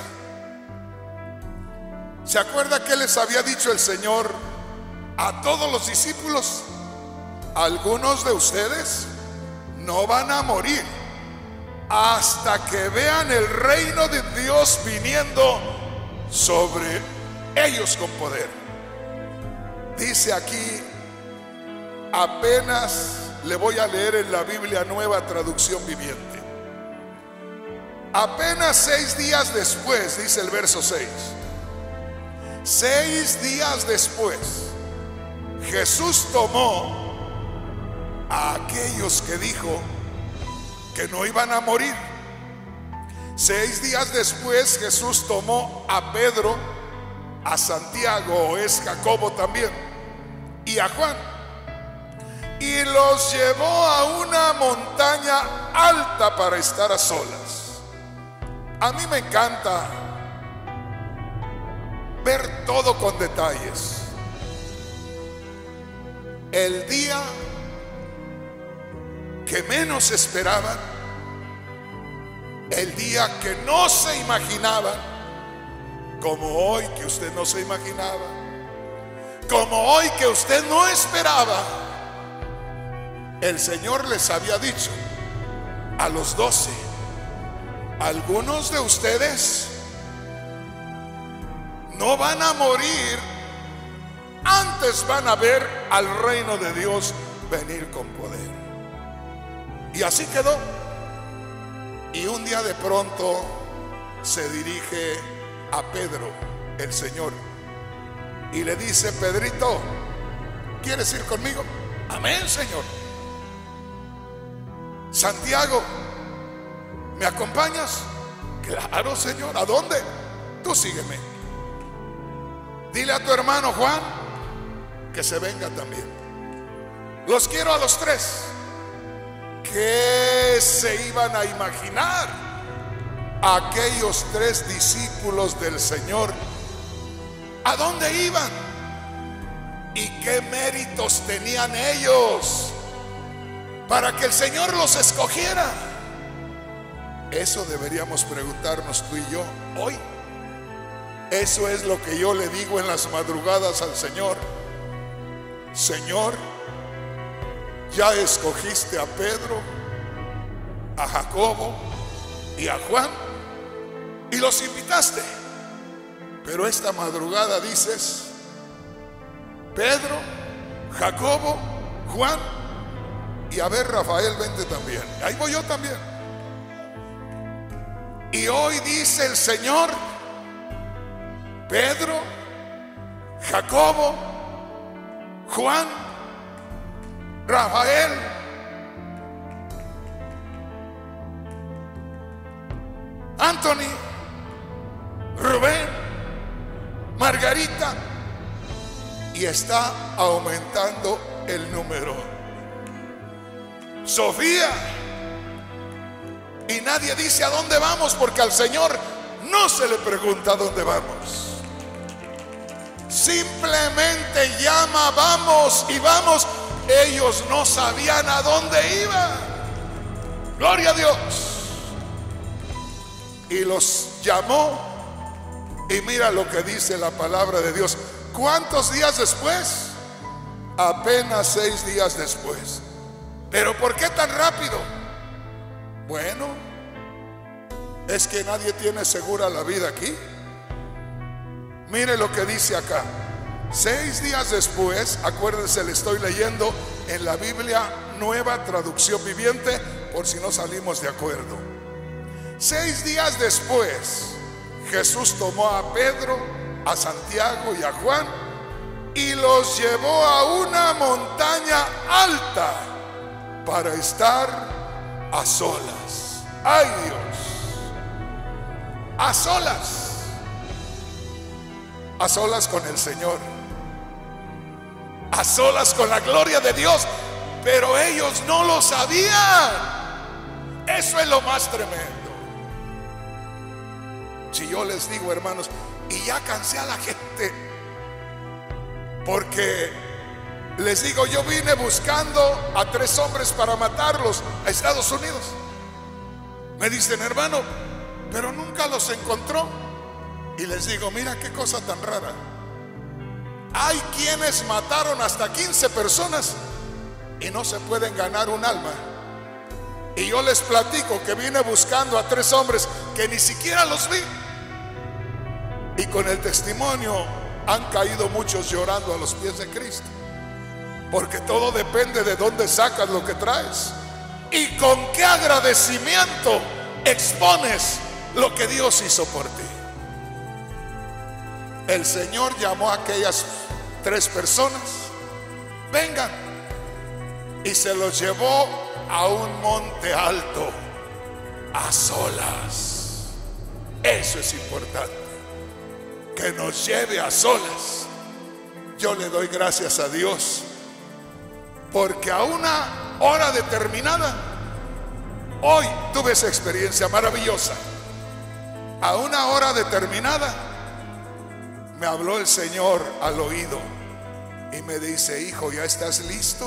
¿Se acuerda que les había dicho el Señor a todos los discípulos? Algunos de ustedes no van a morir hasta que vean el reino de Dios viniendo sobre ellos con poder. Dice aquí, apenas le voy a leer en la Biblia Nueva Traducción Viviente. Apenas seis días después, dice el verso seis, seis días después, Jesús tomó a aquellos que dijo que no iban a morir. Seis días después Jesús tomó a Pedro, a Santiago, o es Jacobo también, y a Juan, y los llevó a una montaña alta para estar a solas. A mí me encanta ver todo con detalles. El día que menos esperaban, el día que no se imaginaban, como hoy que usted no se imaginaba, como hoy que usted no esperaba, el Señor les había dicho a los doce, algunos de ustedes no van a morir, antes van a ver al reino de Dios venir con poder. Y así quedó. Y un día de pronto se dirige a Pedro, el Señor, y le dice: Pedrito, ¿quieres ir conmigo? Amén, Señor. Santiago, ¿me acompañas? Claro, Señor. ¿A dónde? Tú sígueme. Dile a tu hermano Juan que se venga también. Los quiero a los tres. ¿Qué se iban a imaginar aquellos tres discípulos del Señor? ¿A dónde iban? ¿Y qué méritos tenían ellos para que el Señor los escogiera? Eso deberíamos preguntarnos tú y yo hoy. Eso es lo que yo le digo en las madrugadas al Señor. Señor, ya escogiste a Pedro, a Jacobo y a Juan y los invitaste, pero esta madrugada dices: Pedro, Jacobo, Juan, y a ver, Rafael, vente también. Ahí voy yo también. Y hoy dice el Señor: Pedro, Jacobo, Juan, Rafael, Anthony, Rubén, Margarita, y está aumentando el número. Sofía. Y nadie dice a dónde vamos, porque al Señor no se le pregunta a dónde vamos. Simplemente llama: vamos, y vamos. Ellos no sabían a dónde iban. Gloria a Dios. Y los llamó. Y mira lo que dice la palabra de Dios. ¿Cuántos días después? Apenas seis días después. ¿Pero por qué tan rápido? Bueno, es que nadie tiene segura la vida aquí. Mire lo que dice acá. Seis días después, acuérdense, le estoy leyendo en la Biblia Nueva Traducción Viviente, por si no salimos de acuerdo. Seis días después, Jesús tomó a Pedro, a Santiago y a Juan y los llevó a una montaña alta para estar a solas. ¡Ay, Dios! A solas. A solas con el Señor. A solas con la gloria de Dios. Pero ellos no lo sabían. Eso es lo más tremendo. Si yo les digo, hermanos, y ya cansé a la gente, porque les digo, yo vine buscando a tres hombres para matarlos a Estados Unidos. Me dicen: hermano, pero nunca los encontró. Y les digo: mira qué cosa tan rara. Hay quienes mataron hasta quince personas y no se pueden ganar un alma. Y yo les platico que vine buscando a tres hombres que ni siquiera los vi. Y con el testimonio han caído muchos llorando a los pies de Cristo. Porque todo depende de dónde sacas lo que traes y con qué agradecimiento expones lo que Dios hizo por ti. El Señor llamó a aquellas tres personas: vengan. Y se los llevó a un monte alto, a solas. Eso es importante, que nos lleve a solas. Yo le doy gracias a Dios, porque a una hora determinada, hoy tuve esa experiencia maravillosa. A una hora determinada me habló el Señor al oído y me dice: hijo, ¿ya estás listo?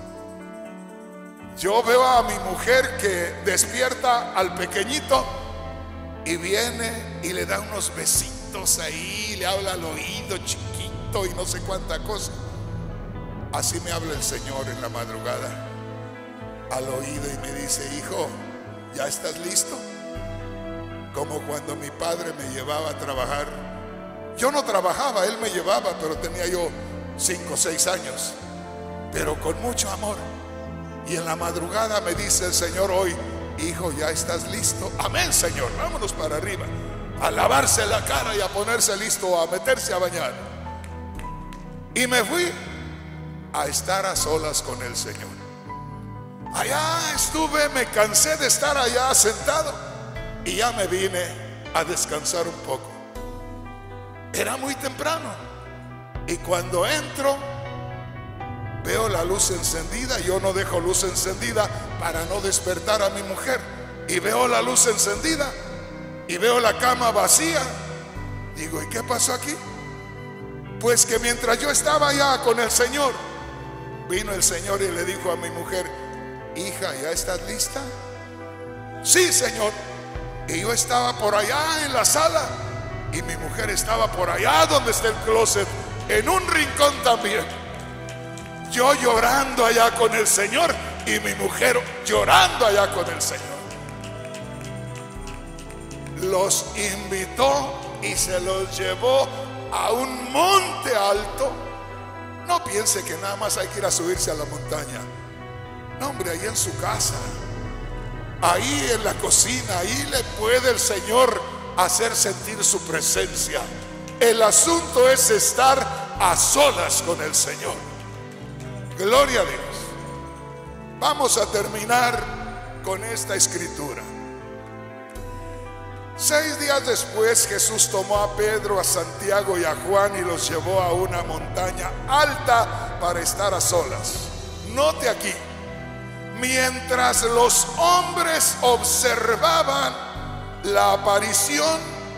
Yo veo a mi mujer que despierta al pequeñito y viene y le da unos besitos ahí, le habla al oído chiquito y no sé cuánta cosa. Así me habla el Señor en la madrugada al oído y me dice: hijo, ¿ya estás listo? Como cuando mi padre me llevaba a trabajar. Yo no trabajaba, él me llevaba, pero tenía yo cinco o seis años, pero con mucho amor. Y en la madrugada me dice el Señor hoy: hijo, ¿ya estás listo? Amén, Señor, vámonos para arriba, a lavarse la cara y a ponerse listo, a meterse a bañar. Y me fui a estar a solas con el Señor. Allá estuve, me cansé de estar allá sentado y ya me vine a descansar un poco. Era muy temprano y cuando entro veo la luz encendida. Yo no dejo luz encendida para no despertar a mi mujer. Y veo la luz encendida y veo la cama vacía. Digo, ¿y qué pasó aquí? Pues que mientras yo estaba allá con el Señor, vino el Señor y le dijo a mi mujer, hija, ¿ya estás lista? Sí, Señor. Y yo estaba por allá en la sala y mi mujer estaba por allá donde está el closet, en un rincón también. Yo llorando allá con el Señor y mi mujer llorando allá con el Señor. Los invitó y se los llevó a un monte alto. No piense que nada más hay que ir a subirse a la montaña. No, hombre, ahí en su casa, ahí en la cocina, ahí le puede el Señor hacer sentir su presencia. El asunto es estar a solas con el Señor. Gloria a Dios. Vamos a terminar con esta escritura. Seis días después, Jesús tomó a Pedro, a Santiago y a Juan y los llevó a una montaña alta para estar a solas. Note aquí, mientras los hombres observaban la aparición,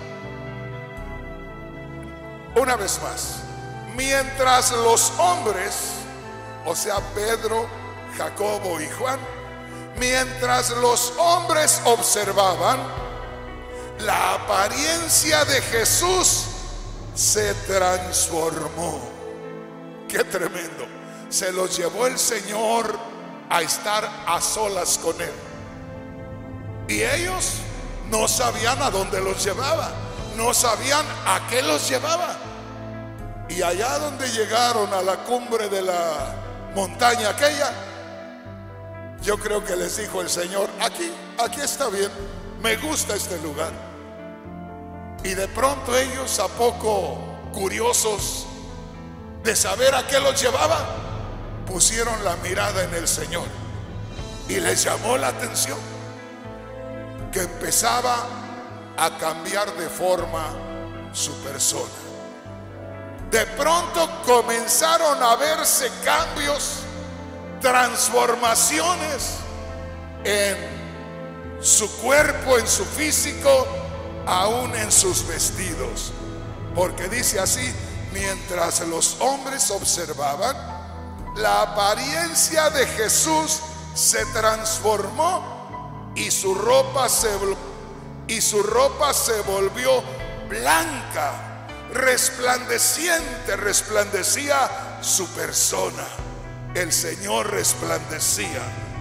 una vez más, mientras los hombres, o sea, Pedro, Jacobo y Juan, mientras los hombres observaban, la apariencia de Jesús se transformó. Qué tremendo. Se los llevó el Señor a estar a solas con Él. Y ellos no sabían a dónde los llevaba, no sabían a qué los llevaba. Y allá donde llegaron a la cumbre de la montaña aquella, yo creo que les dijo el Señor, aquí, aquí está bien, me gusta este lugar. Y de pronto ellos, a poco curiosos de saber a qué los llevaba, pusieron la mirada en el Señor. Y les llamó la atención que empezaba a cambiar de forma su persona. De pronto comenzaron a verse cambios, transformaciones en su cuerpo, en su físico, aún en sus vestidos. Porque dice así, mientras los hombres observaban, la apariencia de Jesús se transformó y su ropa se, y su ropa se volvió blanca, resplandeciente, resplandecía su persona. El Señor resplandecía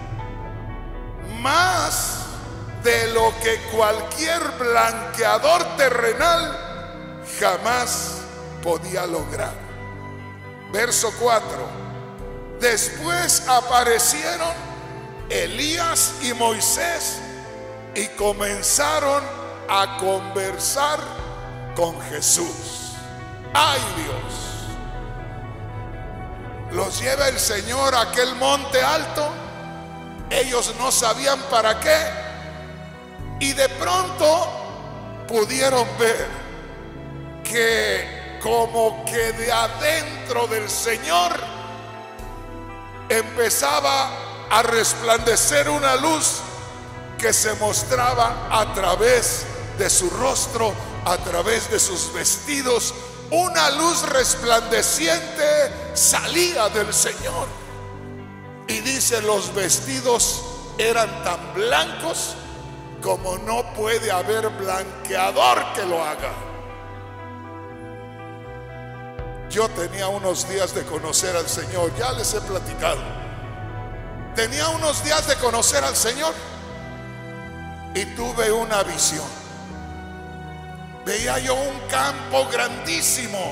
más de lo que cualquier blanqueador terrenal jamás podía lograr. Verso cuatro. Después aparecieron Elías y Moisés y comenzaron a conversar con Jesús. ¡Ay, Dios! Los lleva el Señor a aquel monte alto. Ellos no sabían para qué. Y de pronto pudieron ver que como que de adentro del Señor empezaba a resplandecer una luz que se mostraba a través de su rostro, a través de sus vestidos. Una luz resplandeciente salía del Señor. Y dice, los vestidos eran tan blancos como no puede haber blanqueador que lo haga. Yo tenía unos días de conocer al Señor, ya les he platicado. Tenía unos días de conocer al Señor y tuve una visión. Veía yo un campo grandísimo,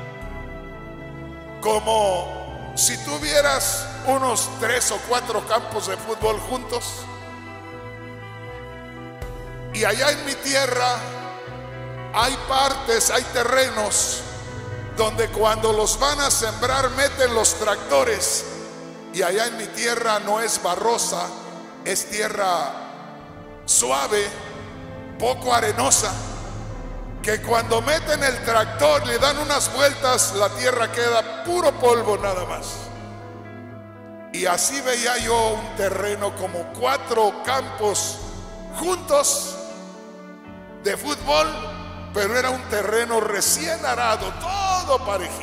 como si tuvieras unos tres o cuatro campos de fútbol juntos. Y allá en mi tierra hay partes, hay terrenos donde cuando los van a sembrar meten los tractores. Y allá en mi tierra no es barrosa, es tierra suave, poco arenosa, que cuando meten el tractor, le dan unas vueltas, la tierra queda puro polvo nada más. Y así veía yo un terreno como cuatro campos juntos de fútbol, pero era un terreno recién arado, todo parejito.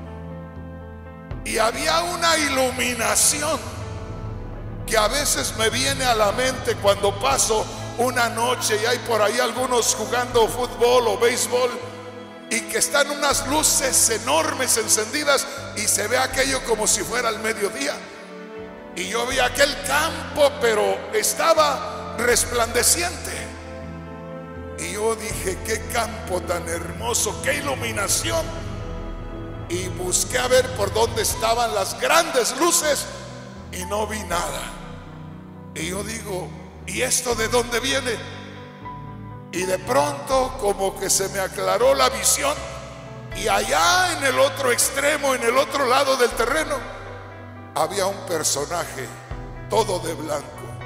Y había una iluminación que a veces me viene a la mente cuando paso una noche y hay por ahí algunos jugando fútbol o béisbol y que están unas luces enormes encendidas y se ve aquello como si fuera el mediodía. Y yo vi aquel campo, pero estaba resplandeciente. Y yo dije, qué campo tan hermoso, qué iluminación. Y busqué a ver por dónde estaban las grandes luces y no vi nada. Y yo digo, ¿y esto de dónde viene? Y de pronto como que se me aclaró la visión. Y allá en el otro extremo, en el otro lado del terreno, había un personaje todo de blanco.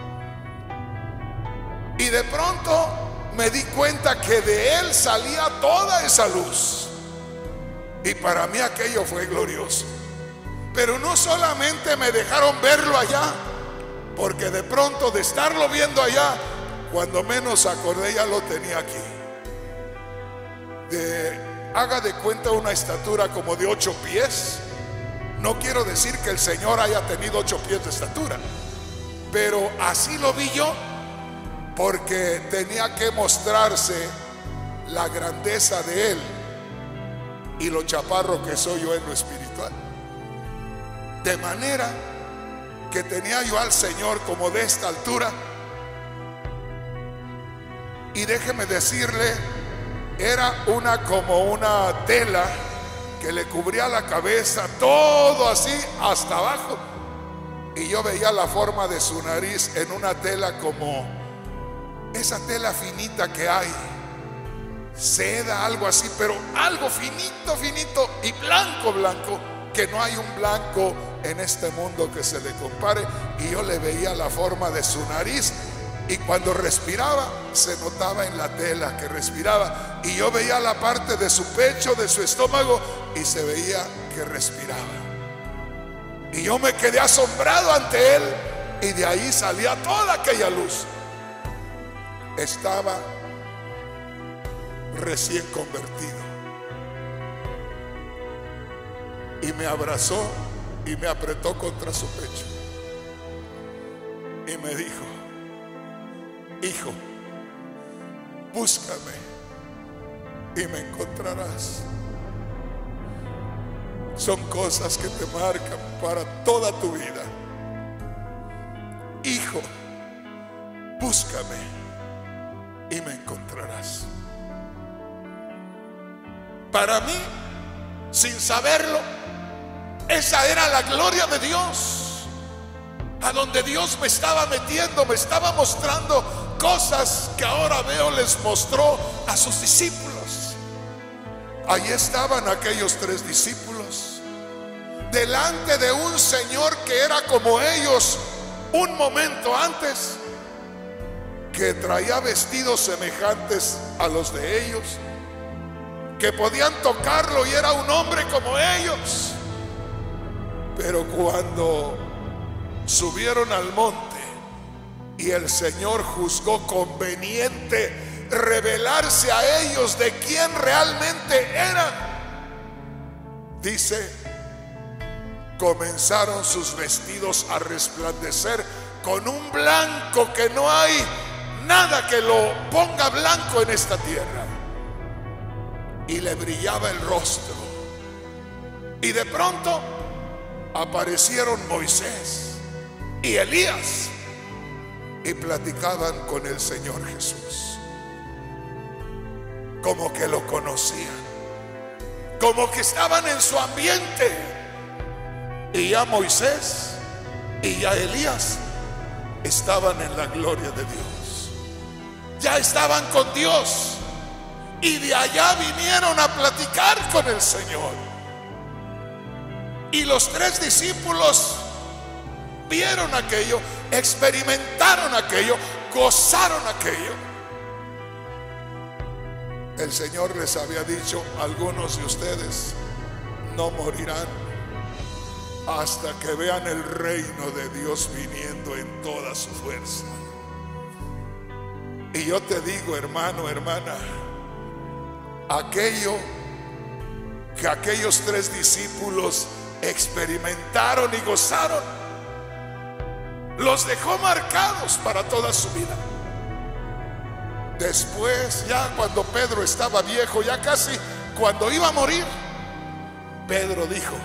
Y de pronto me di cuenta que de él salía toda esa luz. Y para mí aquello fue glorioso. Pero no solamente me dejaron verlo allá, porque de pronto de estarlo viendo allá, cuando menos acordé ya lo tenía aquí. De, haga de cuenta una estatura como de ocho pies. No quiero decir que el Señor haya tenido ocho pies de estatura, pero así lo vi yo, porque tenía que mostrarse la grandeza de Él y lo chaparro que soy yo en lo espiritual. De manera que tenía yo al Señor como de esta altura. Y déjeme decirle, era una como una tela que le cubría la cabeza, todo así hasta abajo. Y yo veía la forma de su nariz en una tela como esa tela finita que hay, seda, algo así, pero algo finito, finito y blanco, blanco, que no hay un blanco en este mundo que se le compare. Y yo le veía la forma de su nariz, y cuando respiraba se notaba en la tela que respiraba, y yo veía la parte de su pecho, de su estómago, y se veía que respiraba. Y yo me quedé asombrado ante él, y de ahí salía toda aquella luz. Estaba recién convertido y me abrazó y me apretó contra su pecho y me dijo: hijo, búscame y me encontrarás. Son cosas que te marcan para toda tu vida. Hijo, búscame y me encontrarás. Para mí, sin saberlo, esa era la gloria de Dios, a donde Dios me estaba metiendo, me estaba mostrando cosas que ahora veo les mostró a sus discípulos. Allí estaban aquellos tres discípulos delante de un Señor que era como ellos un momento antes, que traía vestidos semejantes a los de ellos, que podían tocarlo y era un hombre como ellos. Pero cuando subieron al monte y el Señor juzgó conveniente revelarse a ellos de quién realmente era, dice, comenzaron sus vestidos a resplandecer con un blanco que no hay nada que lo ponga blanco en esta tierra, y le brillaba el rostro. Y de pronto aparecieron Moisés y Elías y platicaban con el Señor Jesús, como que lo conocían, como que estaban en su ambiente. Y ya Moisés y ya Elías estaban en la gloria de Dios. ya estaban con Dios. Y de allá vinieron a platicar con el Señor. Y los tres discípulos vieron aquello, experimentaron aquello, gozaron aquello. El Señor les había dicho: algunos de ustedes no morirán hasta que vean el reino de Dios viniendo en toda su fuerza. Y yo te digo, hermano, hermana, aquello que aquellos tres discípulos experimentaron y gozaron, los dejó marcados para toda su vida. Después, ya cuando Pedro estaba viejo, ya casi cuando iba a morir, Pedro dijo: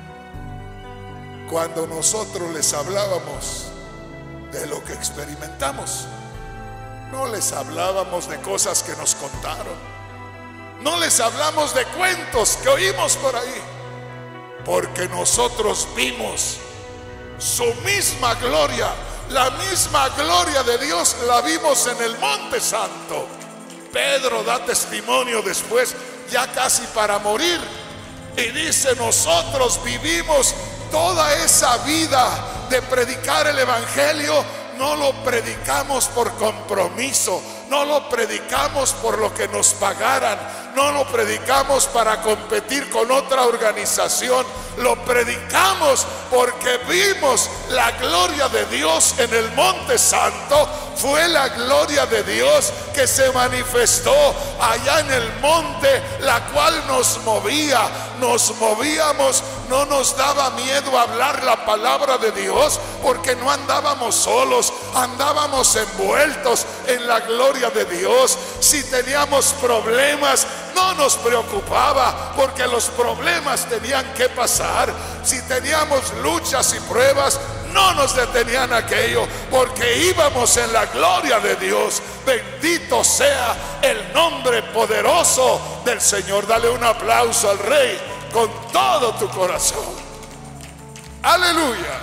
cuando nosotros les hablábamos de lo que experimentamos, no les hablábamos de cosas que nos contaron, no les hablamos de cuentos que oímos por ahí, porque nosotros vimos su misma gloria. La misma gloria de Dios la vimos en el Monte Santo. Pedro da testimonio después, ya casi para morir, y dice: nosotros vivimos toda esa vida de predicar el evangelio. No lo predicamos por compromiso, no lo predicamos por lo que nos pagaran, no lo predicamos para competir con otra organización. Lo predicamos porque vimos la gloria de Dios en el Monte Santo. Fue la gloria de Dios que se manifestó allá en el monte, la cual nos movía, nos movíamos. No nos daba miedo hablar la palabra de Dios, porque no andábamos solos, andábamos envueltos en la gloria de Dios. Si teníamos problemas, no nos preocupaba, porque los problemas tenían que pasar. Si teníamos luchas y pruebas, no nos detenían aquello, porque íbamos en la gloria de Dios. Bendito sea el nombre poderoso del Señor. Dale un aplauso al Rey con todo tu corazón. Aleluya.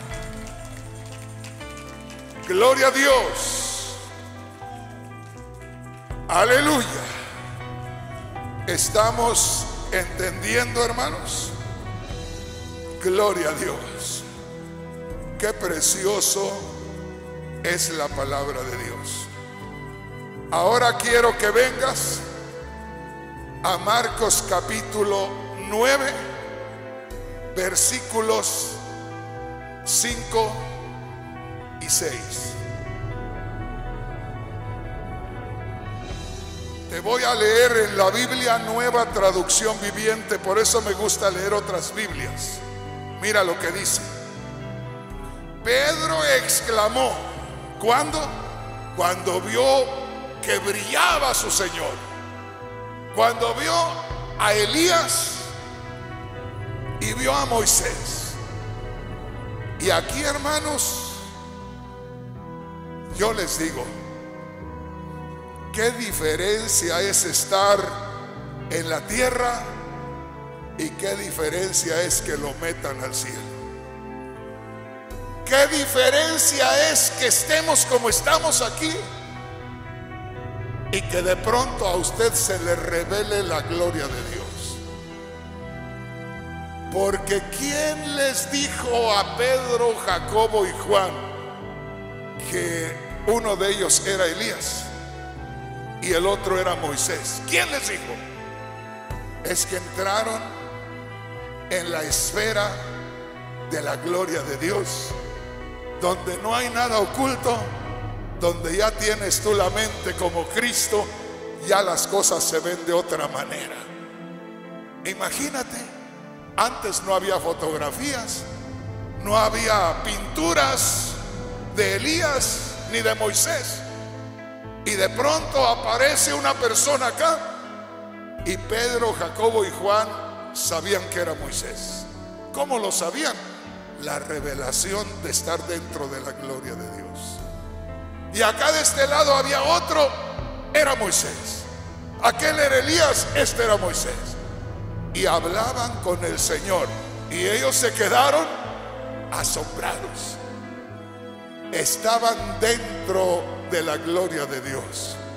Gloria a Dios. Aleluya. ¿Estamos entendiendo, hermanos? Gloria a Dios. Qué precioso es la palabra de Dios. Ahora quiero que vengas a Marcos capítulo nueve, versículos cinco y seis. Te voy a leer en la Biblia Nueva Traducción Viviente, por eso me gusta leer otras Biblias. Mira lo que dice. Pedro exclamó, ¿cuándo? Cuando vio que brillaba su Señor, cuando vio a Elías y vio a Moisés. Y aquí, hermanos, yo les digo, qué diferencia es estar en la tierra y qué diferencia es que lo metan al cielo. Qué diferencia es que estemos como estamos aquí y que de pronto a usted se le revele la gloria de Dios. Porque ¿quién les dijo a Pedro, Jacobo y Juan que uno de ellos era Elías y el otro era Moisés? ¿Quién les dijo? Es que entraron en la esfera de la gloria de Dios, donde no hay nada oculto, donde ya tienes tú la mente como Cristo, ya las cosas se ven de otra manera. Imagínate, antes no había fotografías, no había pinturas de Elías ni de Moisés, y de pronto aparece una persona acá, y Pedro, Jacobo y Juan sabían que era Moisés. ¿Cómo lo sabían? La revelación de estar dentro de la gloria de Dios. Y acá de este lado había otro, era Moisés. Aquel era Elías, este era Moisés. Y hablaban con el Señor, y ellos se quedaron asombrados. Estaban dentro de la gloria de Dios.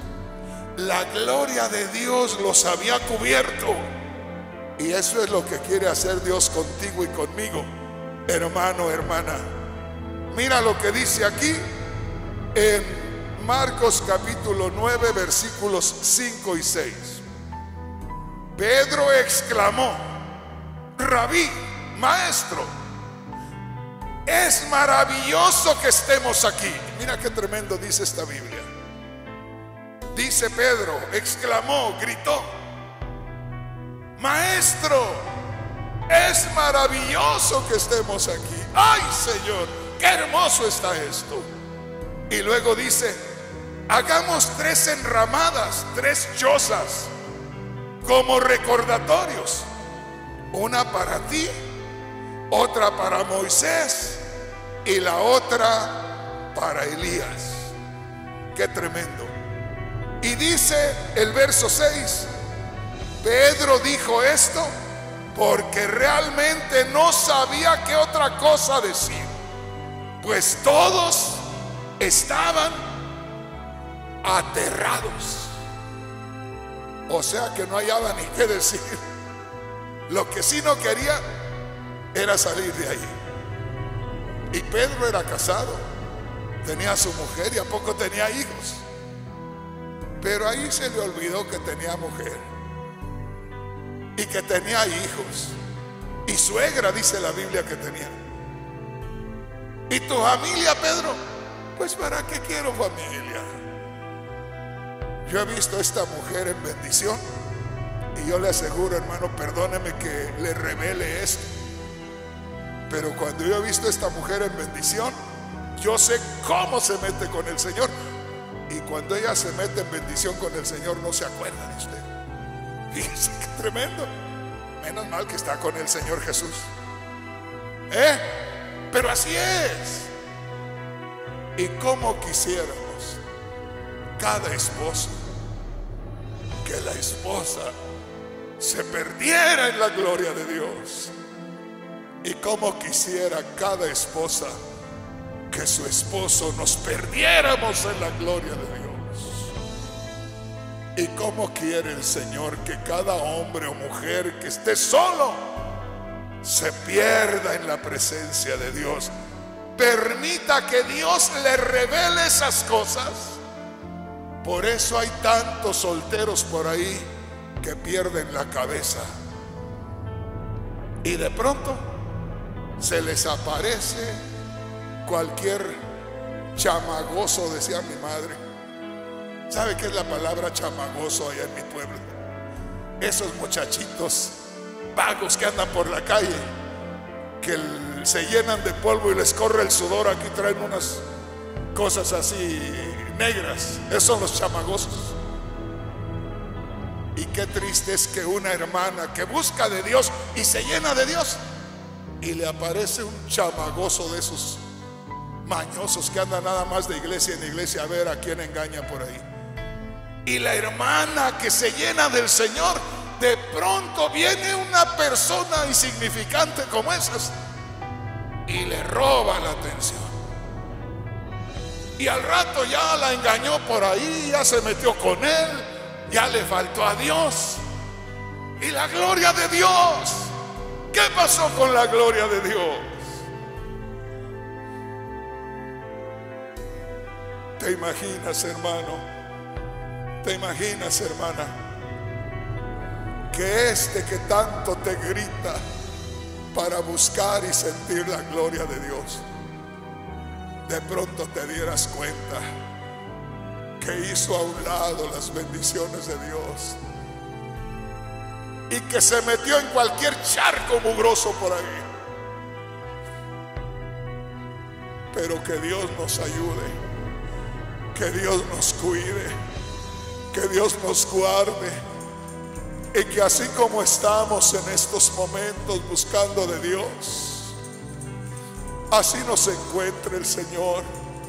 la gloria de Dios los había cubierto. Y eso es lo que quiere hacer Dios contigo y conmigo, hermano, hermana. Mira lo que dice aquí en Marcos capítulo nueve, versículos cinco y seis. Pedro exclamó: Rabí, maestro, es maravilloso que estemos aquí. Mira qué tremendo dice esta Biblia. Dice Pedro, exclamó, gritó: Maestro, es maravilloso que estemos aquí. Ay, Señor, qué hermoso está esto. Y luego dice: hagamos tres enramadas, tres chozas, como recordatorios, una para ti, otra para Moisés y la otra para Elías. Qué tremendo. Y dice el verso seis: Pedro dijo esto porque realmente no sabía qué otra cosa decir, pues todos estaban aterrados. O sea que no hallaba ni qué decir. Lo que sí no quería era salir de ahí. Y Pedro era casado, tenía a su mujer y a poco tenía hijos. Pero ahí se le olvidó que tenía mujer y que tenía hijos y suegra, dice la Biblia que tenía. ¿Y tu familia, Pedro? Pues ¿para qué quiero familia? Yo he visto a esta mujer en bendición y yo le aseguro, hermano, perdóneme que le revele esto, pero cuando yo he visto a esta mujer en bendición, yo sé cómo se mete con el Señor. Y cuando ella se mete en bendición con el Señor, no se acuerda de usted. Fíjense qué tremendo. Menos mal que está con el Señor Jesús, ¿eh? Pero así es. Y como quisiéramos cada esposo que la esposa se perdiera en la gloria de Dios. Y como quisiera cada esposa que su esposo nos perdiéramos en la gloria de Dios. Y como quiere el Señor que cada hombre o mujer que esté solo se pierda en la presencia de Dios. Permita que Dios le revele esas cosas. Por eso hay tantos solteros por ahí que pierden la cabeza y de pronto se les aparece cualquier chamagoso, decía mi madre. ¿Sabe qué es la palabra chamagoso allá en mi pueblo? Esos muchachitos vagos que andan por la calle, que el, se llenan de polvo y les corre el sudor. Aquí traen unas cosas así negras. Esos son los chamagosos. Y qué triste es que una hermana que busca de Dios y se llena de Dios y le aparece un chamagoso de esos mañosos que andan nada más de iglesia en iglesia a ver a quién engaña por ahí. Y la hermana que se llena del Señor, de pronto viene una persona insignificante como esas y le roba la atención. Y al rato ya la engañó por ahí, ya se metió con él, ya le faltó a Dios. Y la gloria de Dios, ¿qué pasó con la gloria de Dios? ¿Te imaginas, hermano? ¿Te imaginas, hermana? Que este que tanto te grita para buscar y sentir la gloria de Dios, de pronto te dieras cuenta que hizo a un lado las bendiciones de Dios y que se metió en cualquier charco mugroso por ahí. Pero que Dios nos ayude, que Dios nos cuide, que Dios nos guarde, y que así como estamos en estos momentos buscando de Dios, así nos encuentre el Señor.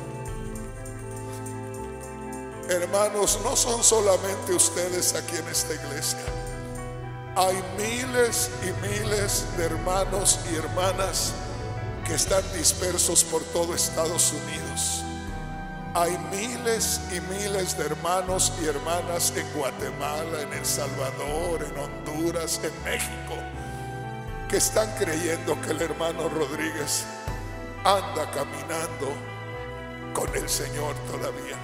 Hermanos, no son solamente ustedes aquí en esta iglesia. Hay miles y miles de hermanos y hermanas que están dispersos por todo Estados Unidos. Hay miles y miles de hermanos y hermanas en Guatemala, en El Salvador, en Honduras, en México, que están creyendo que el hermano Rodríguez anda caminando con el Señor todavía.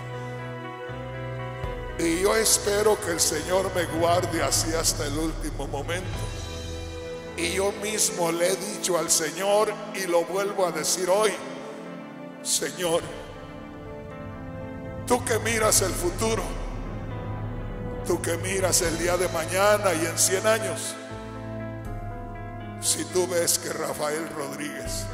Y yo espero que el Señor me guarde así hasta el último momento. Y yo mismo le he dicho al Señor, y lo vuelvo a decir hoy: Señor, tú que miras el futuro, tú que miras el día de mañana y en cien años, si tú ves que Rafael Rodríguez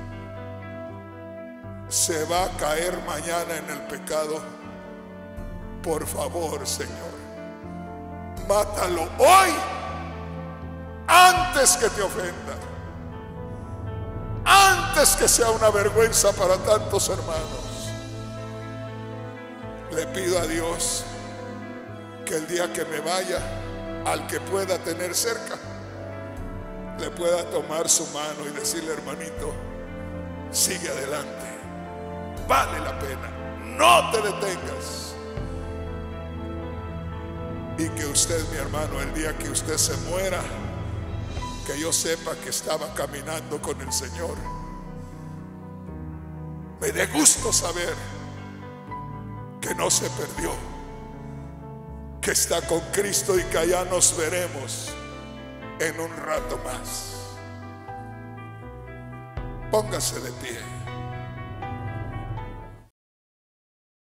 se va a caer mañana en el pecado, por favor, Señor, mátalo hoy antes que te ofenda, antes que sea una vergüenza para tantos hermanos. Le pido a Dios que el día que me vaya, al que pueda tener cerca, le pueda tomar su mano y decirle: hermanito, sigue adelante, vale la pena, no te detengas. Y que usted, mi hermano, el día que usted se muera, que yo sepa que estaba caminando con el Señor. Me dé gusto saber que no se perdió, que está con Cristo y que allá nos veremos en un rato más. Póngase de pie.